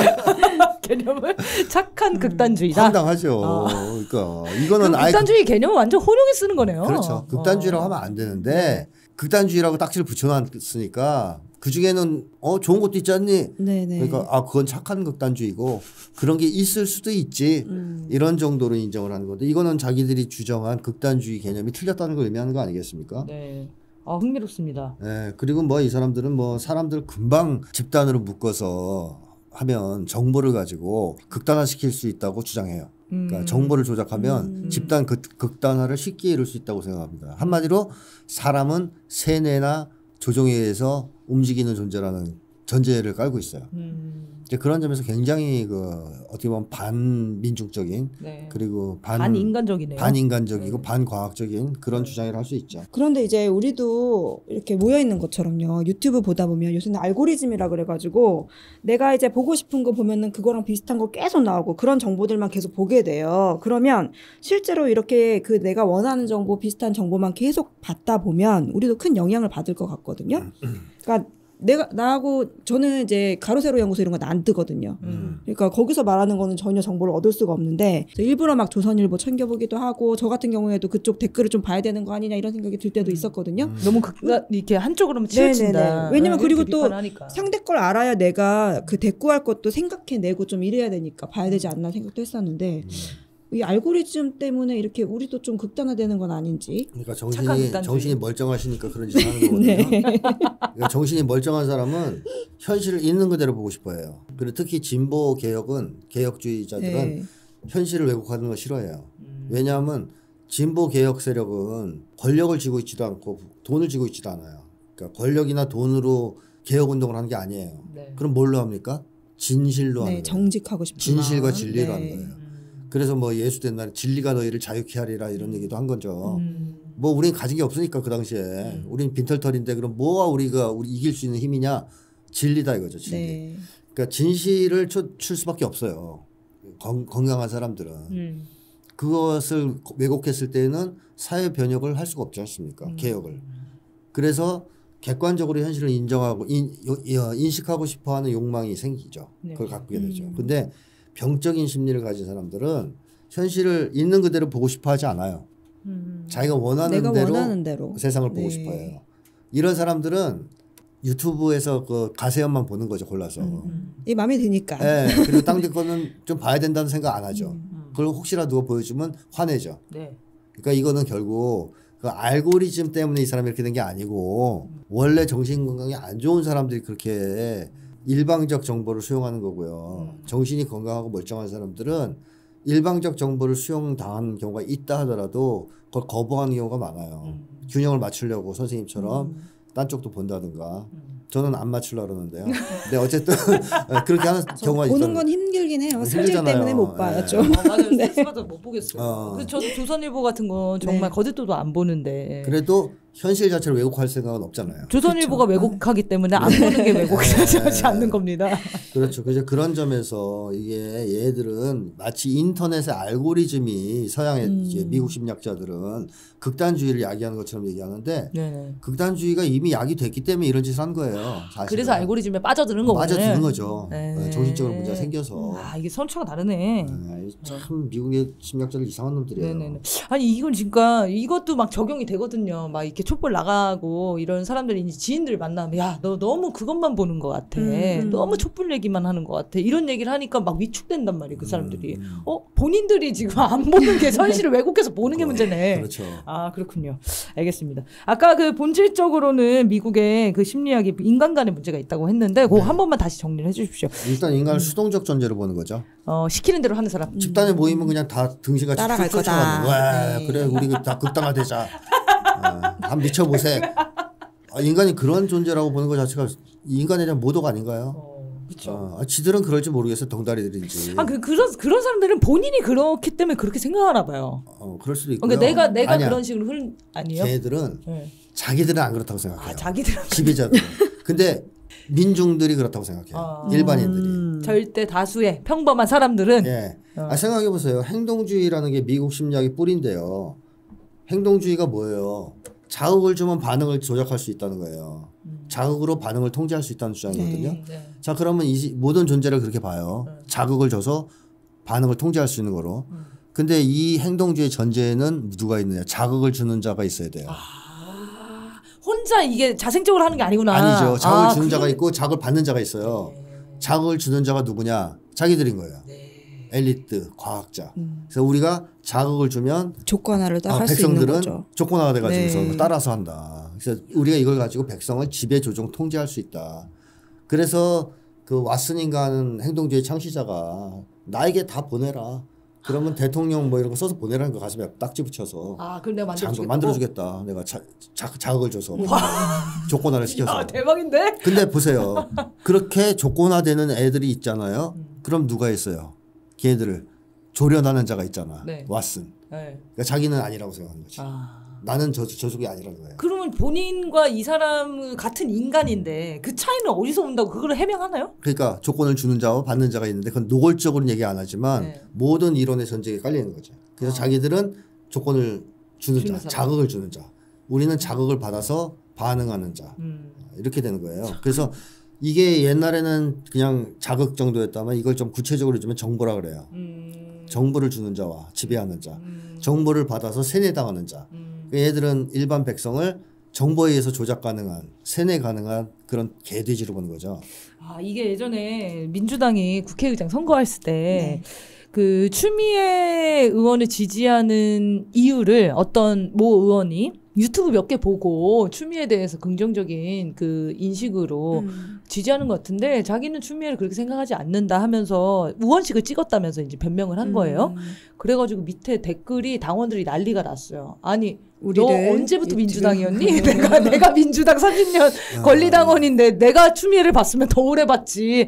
개념을 착한 극단주의다. 황당하죠. 그러니까 이거는 그럼 극단주의 개념을 완전 혼용해 쓰는 거네요. 그렇죠. 극단주의라고 하면 안 되는데 극단주의라고 딱지를 붙여놨으니까 그 중에는 좋은 것도 있지 않니? 네네. 그러니까 그건 착한 극단주의고 그런 게 있을 수도 있지 이런 정도로 인정을 하는 건데 이거는 자기들이 주장한 극단주의 개념이 틀렸다는 걸 의미하는 거 아니겠습니까? 네. 흥미롭습니다. 네, 그리고 뭐 이 사람들은 뭐 사람들 금방 집단으로 묶어서 하면 정보를 가지고 극단화시킬 수 있다고 주장해요. 그러니까 정보를 조작하면 집단 극단화를 쉽게 이룰 수 있다고 생각합니다. 한마디로 사람은 세뇌나 조종에 의해서 움직이는 존재라는 전제를 깔고 있어요. 이제 그런 점에서 굉장히 어떻게 보면 반민중적인 네. 그리고 반인간적이네요. 반인간적이고 반과학적인 그런 주장을 할 수 있죠. 그런데 이제 우리도 이렇게 모여 있는 것처럼요. 유튜브 보다 보면 요새는 알고리즘이라 그래가지고 내가 이제 보고 싶은 거 보면은 그거랑 비슷한 거 계속 나오고 그런 정보들만 계속 보게 돼요. 그러면 실제로 이렇게 그 내가 원하는 정보 비슷한 정보만 계속 받다 보면 우리도 큰 영향을 받을 것 같거든요. 그러니까 나하고 저는 이제 가로세로 연구소 이런 건 안 뜨거든요. 그러니까 거기서 말하는 거는 전혀 정보를 얻을 수가 없는데 일부러 막 조선일보 챙겨보기도 하고 저 같은 경우에도 그쪽 댓글을 좀 봐야 되는 거 아니냐 이런 생각이 들 때도 있었거든요. 너무 이렇게 한쪽으로만 치우친다. 네네네. 왜냐면 이렇게 그리고 또 비판하니까. 상대 걸 알아야 내가 그 대꾸할 것도 생각해내고 좀 이래야 되니까 봐야 되지 않나 생각도 했었는데 이 알고리즘 때문에 이렇게 우리도 좀 극단화되는 건 아닌지. 그러니까 착한 극단주의. 정신이 멀쩡하시니까 그런 짓을 하는 거거든요. 네. 그러니까 정신이 멀쩡한 사람은 현실을 있는 그대로 보고 싶어해요. 그리고 특히 진보 개혁주의자들은 네. 현실을 왜곡하는 거 싫어해요. 왜냐하면 진보 개혁 세력은 권력을 쥐고 있지도 않고 돈을 쥐고 있지도 않아요. 그러니까 권력이나 돈으로 개혁 운동을 하는 게 아니에요. 네. 그럼 뭘로 합니까? 진실로 하는 네, 거예요. 정직하고 싶지만. 진실과 진리로 네. 하는 거예요. 그래서 뭐 예수된 날 진리가 너희를 자유케 하리라 이런 얘기도 한 거죠. 뭐 우린 가진 게 없으니까 그 당시에 우린 빈털털인데 그럼 뭐가 우리 이길 수 있는 힘이냐? 진리다 이거죠. 진리. 네. 그러니까 진실을 출 수밖에 없어요. 건강한 사람들은 그것을 왜곡했을 때는 사회 변혁을 할 수가 없지 않습니까? 개혁을. 그래서 객관적으로 현실을 인정하고 인식하고 싶어하는 욕망이 생기죠. 네. 그걸 갖게 되죠. 근데 병적인 심리를 가진 사람들은 현실을 있는 그대로 보고 싶어 하지 않아요. 자기가 원하는 내가 대로 원하는 대로 세상을 보고 네. 싶어요. 이런 사람들은 유튜브에서 그 가세연만 보는 거죠, 골라서. 이 마음에 드니까. 네, 그리고 딴 데 거는 좀 봐야 된다는 생각 안 하죠. 그걸 혹시라도 누가 보여주면 화내죠. 네. 그러니까 이거는 결국 그 알고리즘 때문에 이 사람이 이렇게 된 게 아니고 원래 정신 건강이 안 좋은 사람들이 그렇게 일방적 정보를 수용하는 거고요. 정신이 건강하고 멀쩡한 사람들은 일방적 정보를 수용당하는 경우가 있다 하더라도 그걸 거부하는 경우가 많아요. 균형을 맞추려고 선생님처럼 딴 쪽도 본다든가. 저는 안 맞추려고 그러는데요. 근데 어쨌든 그렇게 하는 경우가 있어요. 보는 건 힘들긴 해요. 승질 힘들잖아요. 때문에 못 봐요. 네. 좀. 맞아요. 스트레스받아 못 보겠어요. 그래서 저도 조선일보 같은 건 정말 네. 거짓도도 안 보는데. 그래도 현실 자체를 왜곡할 생각은 없잖아요. 조선일보가 왜곡하기 때문에 안 보는 게 왜곡하지 않는 겁니다. 그렇죠. 그래서 그런 점에서 이게 얘들은 마치 인터넷의 알고리즘이 서양의 이제 미국 심리학자들은 극단주의를 야기하는 것처럼 얘기하는데 네네. 극단주의가 이미 야기 됐기 때문에 이런 짓을 한 거예요. 사실은. 그래서 알고리즘에 빠져드는 거군요. 빠져드는 거죠. 네. 정신적으로 문제가 생겨서. 아 이게 선처가 다르네. 참 미국의 심리학자들 이상한 놈들이에요. 네네네. 아니 이건 진짜 이것도 막 적용이 되거든요. 막 이렇게 촛불 나가고 이런 사람들이 이제 지인들 만나면 야 너 너무 그것만 보는 것 같아. 너무 촛불 얘기만 하는 것 같아. 이런 얘기를 하니까 막 위축된단 말이에요. 그 사람들이. 본인들이 지금 안 보는 게 현실을 왜곡해서 보는 게 문제네. 그렇죠. 아 그렇군요. 알겠습니다. 아까 그 본질적으로는 미국의 그 심리학이 인간 간의 문제가 있다고 했는데 그거 한 번만 다시 정리를 해주십시오. 일단 인간을 수동적 존재로 보는 거죠. 시키는 대로 하는 사람. 집단에 모이면 그냥 다 등신같이 따라갈 쫓아가는 거야. 네. 그래 우리 다 극단화되자. 한번 미쳐보세. 인간이 그런 존재라고 보는 것 자체가 인간에 대한 모독 아닌가요? 그렇죠. 지들은 그럴지 모르겠어. 덩다리들인지. 그런 사람들은 본인이 그렇기 때문에 그렇게 생각하나 봐요. 그럴 수도 있고요. 그러니까 내가 아니야. 그런 식으로 아니에요? 걔들은 네. 자기들은 안 그렇다고 생각해요. 자기들은 지배자들. 근데 민중들이 그렇다고 생각해요. 일반인들이. 절대 다수의 평범한 사람들은 예. 생각해 보세요. 행동주의라는 게 미국 심리학의 뿌리인데요. 행동주의가 뭐예요? 자극을 주면 반응을 조작할 수 있다는 거예요. 자극으로 반응을 통제할 수 있다는 주장이거든요. 네. 자, 그러면 모든 존재를 그렇게 봐요. 자극을 줘서 반응을 통제할 수 있는 거로. 근데 이 행동주의 전제에는 누가 있느냐? 자극을 주는 자가 있어야 돼요. 혼자 이게 자생적으로 하는 게 아니구나. 아니죠. 자극을 주는 자가 있고 자극을 받는 자가 있어요. 자극을 주는 자가 누구냐? 자기들인 거예요. 엘리트, 과학자. 그래서 우리가 자극을 주면 조건화를 할 수 있는 백성들은 거죠. 조건화가 돼가지고서 네. 따라서 한다. 그래서 우리가 이걸 가지고 백성을 지배, 조종, 통제할 수 있다. 그래서 그 왓슨인가 하는 행동주의 창시자가 나에게 다 보내라. 그러면 대통령 뭐 이런 거 써서 보내라는 거 가슴에 딱지 붙여서 그럼 내가 만들어주겠다. 내가 자극을 줘서 조건화를 시켜서. 대박인데? 근데 보세요. 그렇게 조건화되는 애들이 있잖아요. 그럼 누가 있어요? 걔들을 조련하는 자가 있잖아. 네. 왓슨. 네. 그러니까 자기는 아니라고 생각하는 거지. 나는 저속이 아니라는 거예요. 그러면 본인과 이 사람은 같은 인간인데 그 차이는 어디서 온다고 그걸 해명하나요? 그러니까 조건을 주는 자와 받는 자가 있는데 그건 노골적으로는 얘기 안 하지만 모든 이론의 전제에 깔려 있는 거죠. 그래서 자기들은 조건을 주는 자, 자극을 주는 자. 우리는 자극을 받아서 반응하는 자. 이렇게 되는 거예요. 그래서 이게 옛날에는 그냥 자극 정도였다면 이걸 좀 구체적으로 주면 정보라 그래요. 정보를 주는 자와 지배하는 자. 정보를 받아서 세뇌당하는 자. 얘들은 일반 백성을 정보에 의해서 조작 가능한, 세뇌 가능한 그런 개돼지로 보는 거죠. 이게 예전에 민주당이 국회의장 선거했을 때 그 추미애 의원을 지지하는 이유를 어떤 모 의원이 유튜브 몇 개 보고 추미애에 대해서 긍정적인 그 인식으로 지지하는 것 같은데 자기는 추미애를 그렇게 생각하지 않는다 하면서 우원식을 찍었다면서 이제 변명을 한 거예요. 그래가지고 밑에 댓글이 당원들이 난리가 났어요. 아니 너 언제부터 민주당이었니? 내가 민주당 30년 권리당원인데 내가 추미애를 봤으면 더 오래 봤지.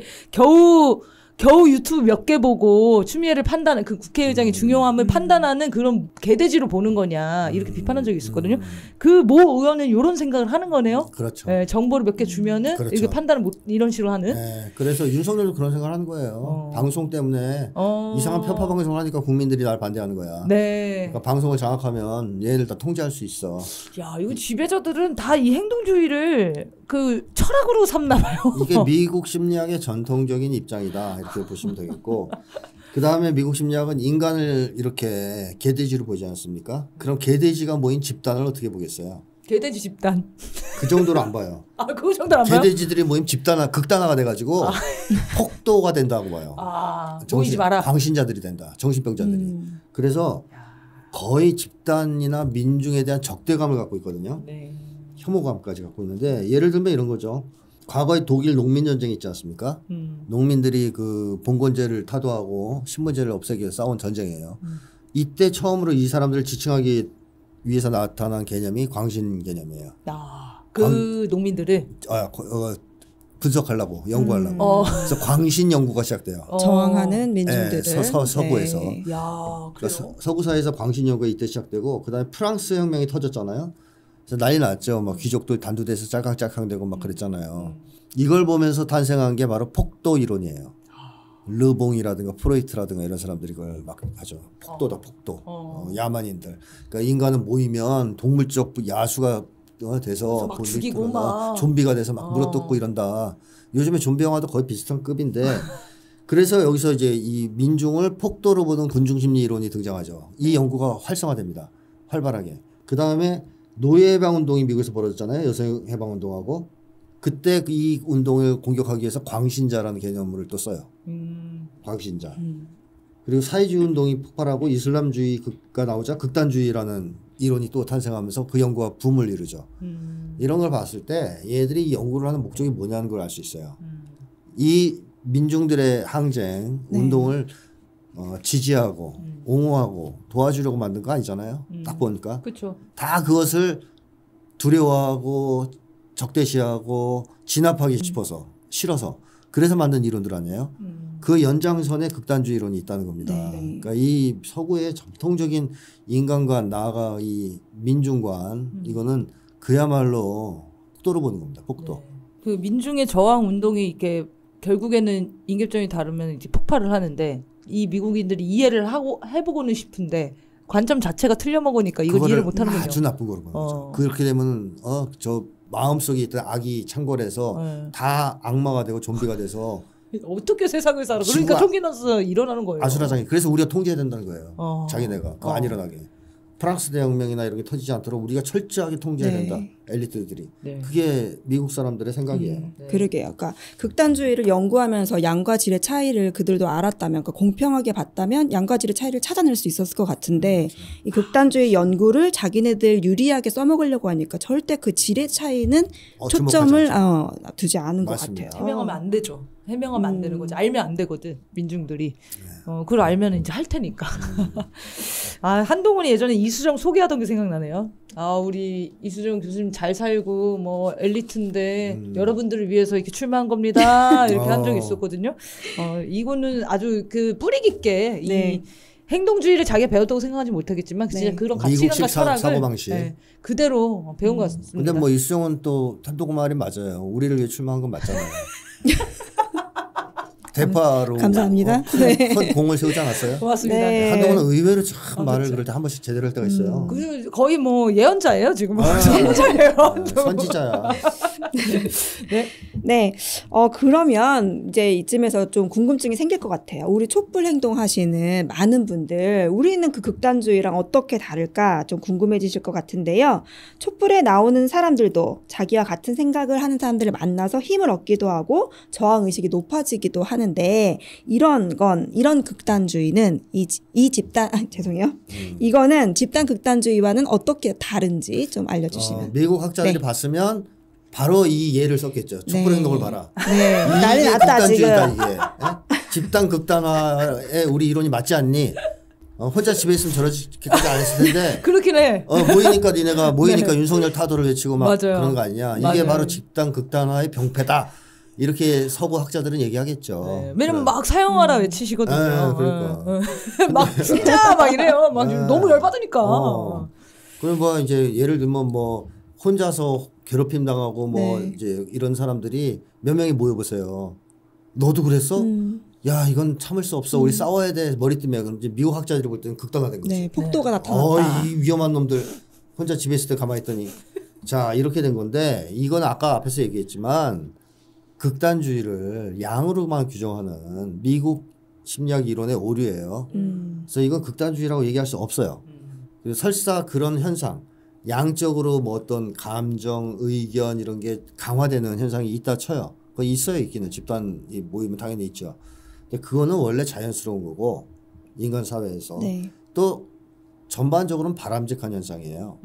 겨우 유튜브 몇 개 보고 추미애를 판단하는 그 국회의장의 중요함을 판단하는 그런 개돼지로 보는 거냐 이렇게 비판한 적이 있었거든요. 그 모 의원은 이런 생각을 하는 거네요. 그렇죠. 네, 정보를 몇 개 주면은 그렇죠. 이렇게 판단을 못 이런 식으로 하는. 네, 그래서 윤석열도 그런 생각을 하는 거예요. 방송 때문에 이상한 편파 방송을 하니까 국민들이 날 반대하는 거야. 네. 그러니까 방송을 장악하면 얘를 다 통제할 수 있어. 야, 이거 지배자들은 다 이 행동주의를 그 철학으로 삼나 봐요. 이게 미국 심리학의 전통적인 입장이다 이렇게 보시면 되겠고 그 다음에 미국 심리학은 인간을 이렇게 개돼지로 보지 않습니까? 그럼 개돼지가 모인 집단을 어떻게 보겠어요? 개돼지 집단. 그 정도로 안 봐요. 아, 그 정도 안 봐요? 개돼지들이 모임 극단화가 돼가지고 폭도가 된다고 봐요. 모이지 마라. 광신자들이 된다. 정신병자들이. 그래서 거의 집단이나 민중에 대한 적대감을 갖고 있거든요. 네. 혐오감까지 갖고 있는데 예를 들면 이런 거죠. 과거에 독일 농민 전쟁 있지 않습니까? 농민들이 그 봉건제를 타도하고 신분제를 없애기 위해 싸운 전쟁이에요. 이때 처음으로 이 사람들을 지칭하기 위해서 나타난 개념이 광신 개념이에요. 그 농민들을 분석하려고 연구하려고. 그래서 광신 연구가 시작돼요. 저항하는 민중들을. 네, 서구에서. 네. 야, 그러니까 서구 사회에서 광신 연구가 이때 시작되고 그다음에 프랑스 혁명이 터졌잖아요. 그래서 난리 났죠. 막 귀족들 단두대에서 짤캉짤캉대고 막 그랬잖아요. 이걸 보면서 탄생한 게 바로 폭도 이론이에요. 르봉이라든가 프로이트라든가 이런 사람들이 그걸 막 하죠. 폭도다 폭도. 야만인들. 그러니까 인간은 모이면 동물적 야수가 돼서 막 죽이고 막 좀비가 돼서 막 물어뜯고 이런다. 요즘에 좀비 영화도 거의 비슷한 급인데 그래서 여기서 이제 이 민중을 폭도로 보는 군중심리 이론이 등장하죠. 이 연구가 활성화됩니다. 활발하게. 그 다음에 노예해방운동이 미국에서 벌어졌잖아요. 여성해방운동하고. 그때 이 운동을 공격하기 위해서 광신자라는 개념을 또 써요. 광신자. 그리고 사회주의 운동이 폭발하고 이슬람주의가 나오자 극단주의라는 이론이 또 탄생하면서 그 연구가 붐을 이루죠. 이런 걸 봤을 때 얘들이 연구를 하는 목적이 뭐냐는 걸 알 수 있어요. 이 민중들의 항쟁 운동을 지지하고 옹호하고 도와주려고 만든 거 아니잖아요. 딱 보니까. 그쵸. 다 그것을 두려워하고 적대시하고 진압하기 싶어서 싫어서 그래서 만든 이론들 아니에요. 그 연장선에 극단주의 이론이 있다는 겁니다. 그러니까 이 서구의 전통적인 인간관 나아가 이 민중관 이거는 그야말로 폭도로 보는 겁니다. 폭도. 그 민중의 저항 운동이 이렇게 결국에는 인격점이 다르면 이제 폭발을 하는데 이 미국인들이 이해를 하고 해보고는 싶은데 관점 자체가 틀려먹으니까 이걸 이해를 못하는군요. 아주 나쁜 거로 보는 거죠. 그렇게 되면 저 마음속에 있던 악이 창궐해서 다 악마가 되고 좀비가 돼서 어떻게 세상을 살아? 그러니까 총기 나서 일어나는 거예요. 아수라장이. 그래서 우리가 통제해야 된다는 거예요. 자기네가 그거 안 일어나게. 프랑스 대혁명이나 이런 게 터지지 않도록 우리가 철저하게 통제해야 된다. 엘리트들이. 그게 미국 사람들의 생각이에요. 그러게요. 그러니까 극단주의를 연구하면서 양과 질의 차이를 그들도 알았다면, 그러니까 공평하게 봤다면 양과 질의 차이를 찾아낼 수 있었을 것 같은데 이 극단주의 연구를 자기네들 유리하게 써먹으려고 하니까 절대 그 질의 차이는 초점을 두지 않은 맞습니다. 것 같아요. 해명하면 안 되죠. 해명하면 안 되는 거지. 알면 안 되거든. 민중들이. 그걸 알면 이제 할 테니까. 한동훈이 예전에 이수정 소개하던 게 생각나네요. 우리 이수정 교수님 잘 살고 뭐 엘리트인데 여러분들을 위해서 이렇게 출마한 겁니다. 이렇게 한 적이 있었거든요. 이거는 아주 그 뿌리 깊게 이 행동주의를 자기가 배웠다고 생각하지 못하겠지만 진짜 그런 가치관과 철학을 사고방식 그대로 배운 것 같습니다. 근데 뭐 이수정은 또 한동훈 말이 맞아요. 우리를 위해 출마한 건 맞잖아요. 대파로 감사합니다. 큰 공을 세우지 않았어요? 고맙습니다. 네. 한동훈은 의외로 참 말을 그럴 때 한 번씩 제대로 할 때가 있어요. 거의 뭐 예언자예요 지금. 선지자예요. 선지자야. 네. 그러면 이제 이쯤에서 좀 궁금증이 생길 것 같아요. 우리 촛불 행동 하시는 많은 분들, 우리는 그 극단주의랑 어떻게 다를까 좀 궁금해지실 것 같은데요. 촛불에 나오는 사람들도 자기와 같은 생각을 하는 사람들을 만나서 힘을 얻기도 하고 저항의식이 높아지기도 하는데 이런 극단주의는 이 집단, 죄송해요. 이거는 집단 극단주의와는 어떻게 다른지 좀 알려주시면. 미국 학자들이 봤으면 바로 이 예를 썼겠죠. 촛불 행동을 봐라. 네. 난리 이게 났다 지금. 극단주의다 이게. 집단 극단화에 우리 이론이 맞지 않니? 혼자 집에 있으면 저렇게까지 안 했을 텐데. 그렇긴 해. 모이니까 니네가 윤석열 타도를 외치고 막 맞아요. 그런 거 아니냐. 이게 맞아요. 바로 집단 극단화의 병폐다. 이렇게 서구 학자들은 얘기하겠죠. 왜냐면 막 사형하라 외치시거든요. 그러니까. 막 진짜 막 이래요. 막 너무 열받으니까. 그럼 뭐 이제 예를 들면 뭐 혼자서 괴롭힘 당하고 뭐 이제 이런 사람들이 몇 명이 모여보세요. 너도 그랬어? 야 이건 참을 수 없어. 우리 싸워야 돼. 머리 뜨면. 그럼 이제 미국 학자들이 볼 때는 극단화된 거지. 네, 폭도가 나타났다. 이 위험한 놈들 혼자 집에 있을 때 가만히 있더니 자 이렇게 된 건데 이건 아까 앞에서 얘기했지만 극단주의를 양으로만 규정하는 미국 심리학 이론의 오류예요. 그래서 이건 극단주의라고 얘기할 수 없어요. 그래서 설사 그런 현상, 양적으로 뭐 어떤 감정, 의견 이런 게 강화되는 현상이 있다 쳐요. 그거 있어요, 있기는. 집단이 모이면 당연히 있죠. 근데 그거는 원래 자연스러운 거고 인간 사회에서 네. 또 전반적으로는 바람직한 현상이에요.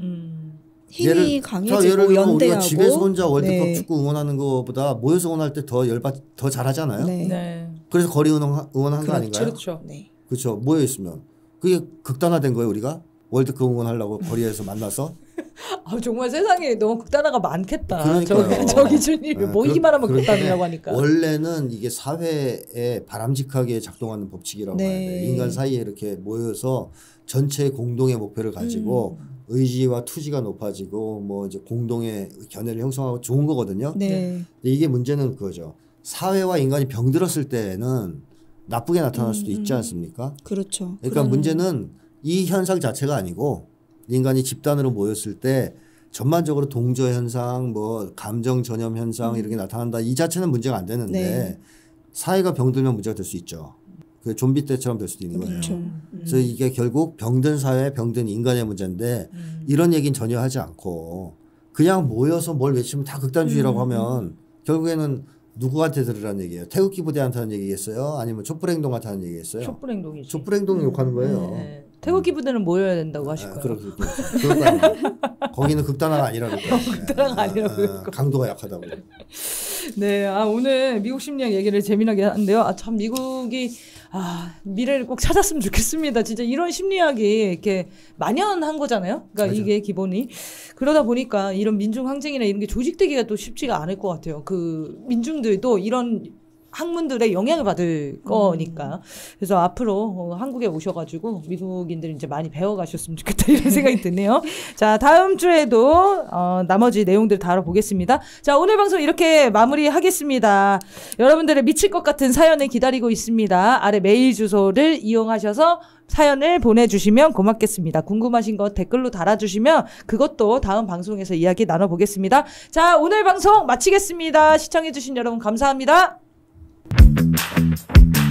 힘이 예를 강해지고 들면 우리가 연대하고 집에서 혼자 월드컵 네. 축구 응원하는 것보다 모여서 응원할 때 더 잘하잖아요. 네. 네. 그래서 거리 응원한 거 아닌가요? 그렇죠. 네. 그렇죠. 모여 있으면 그게 극단화된 거예요. 우리가 월드컵 응원하려고 거리에서 만나서. 아, 정말 세상에 너무 극단화가 많겠다. 그러니까요. 저 기준이 네, 모이기만 하면 그렇기 극단이라고 하니까. 원래는 이게 사회에 바람직하게 작동하는 법칙이라고 네. 해야 돼요. 인간 사이에 이렇게 모여서 전체 공동의 목표를 가지고 의지와 투지가 높아지고 뭐 이제 공동의 견해를 형성하고 좋은 거거든요. 네. 근데 이게 문제는 그거죠. 사회와 인간이 병들었을 때는 나쁘게 나타날 수도 있지 않습니까? 그렇죠. 그러니까 문제는 이 현상 자체가 아니고 인간이 집단으로 모였을 때 전반적으로 동조 현상, 뭐 감정 전염 현상 이렇게 나타난다. 이 자체는 문제가 안 되는데 네. 사회가 병들면 문제가 될 수 있죠. 그 좀비 때처럼 될 수도 있는 그렇죠. 거예요. 그래서 이게 결국 병든 사회, 병든 인간의 문제인데 이런 얘기는 전혀 하지 않고 그냥 모여서 뭘 외치면 다 극단주의라고 하면 결국에는 누구한테 들으라는 얘기예요? 태극기 부대한테 하는 얘기겠어요? 아니면 촛불행동한테 하는 얘기겠어요? 촛불행동이지. 촛불행동 욕하는 거예요. 네. 태극기 부대는 모여야 된다고 하실 거예요. 그렇다. 거기는 극단화가 아니라고. 극단화가 아니라고요. 강도가 약하다고. 네, 오늘 미국 심리학 얘기를 재미나게 하는데요. 참 미국이 미래를 꼭 찾았으면 좋겠습니다. 진짜 이런 심리학이 이렇게 만연한 거잖아요. 그러니까 맞아. 이게 기본이. 그러다 보니까 이런 민중 항쟁이나 이런 게 조직되기가 또 쉽지가 않을 것 같아요. 그 민중들도 이런 학문들의 영향을 받을 거니까. 그래서 앞으로 한국에 오셔가지고 미국인들 이제 많이 배워가셨으면 좋겠다 이런 생각이 드네요. 자, 다음 주에도 나머지 내용들 다뤄보겠습니다. 자, 오늘 방송 이렇게 마무리하겠습니다. 여러분들의 미칠 것 같은 사연을 기다리고 있습니다. 아래 메일 주소를 이용하셔서 사연을 보내주시면 고맙겠습니다. 궁금하신 거 댓글로 달아주시면 그것도 다음 방송에서 이야기 나눠보겠습니다. 자, 오늘 방송 마치겠습니다. 시청해주신 여러분 감사합니다.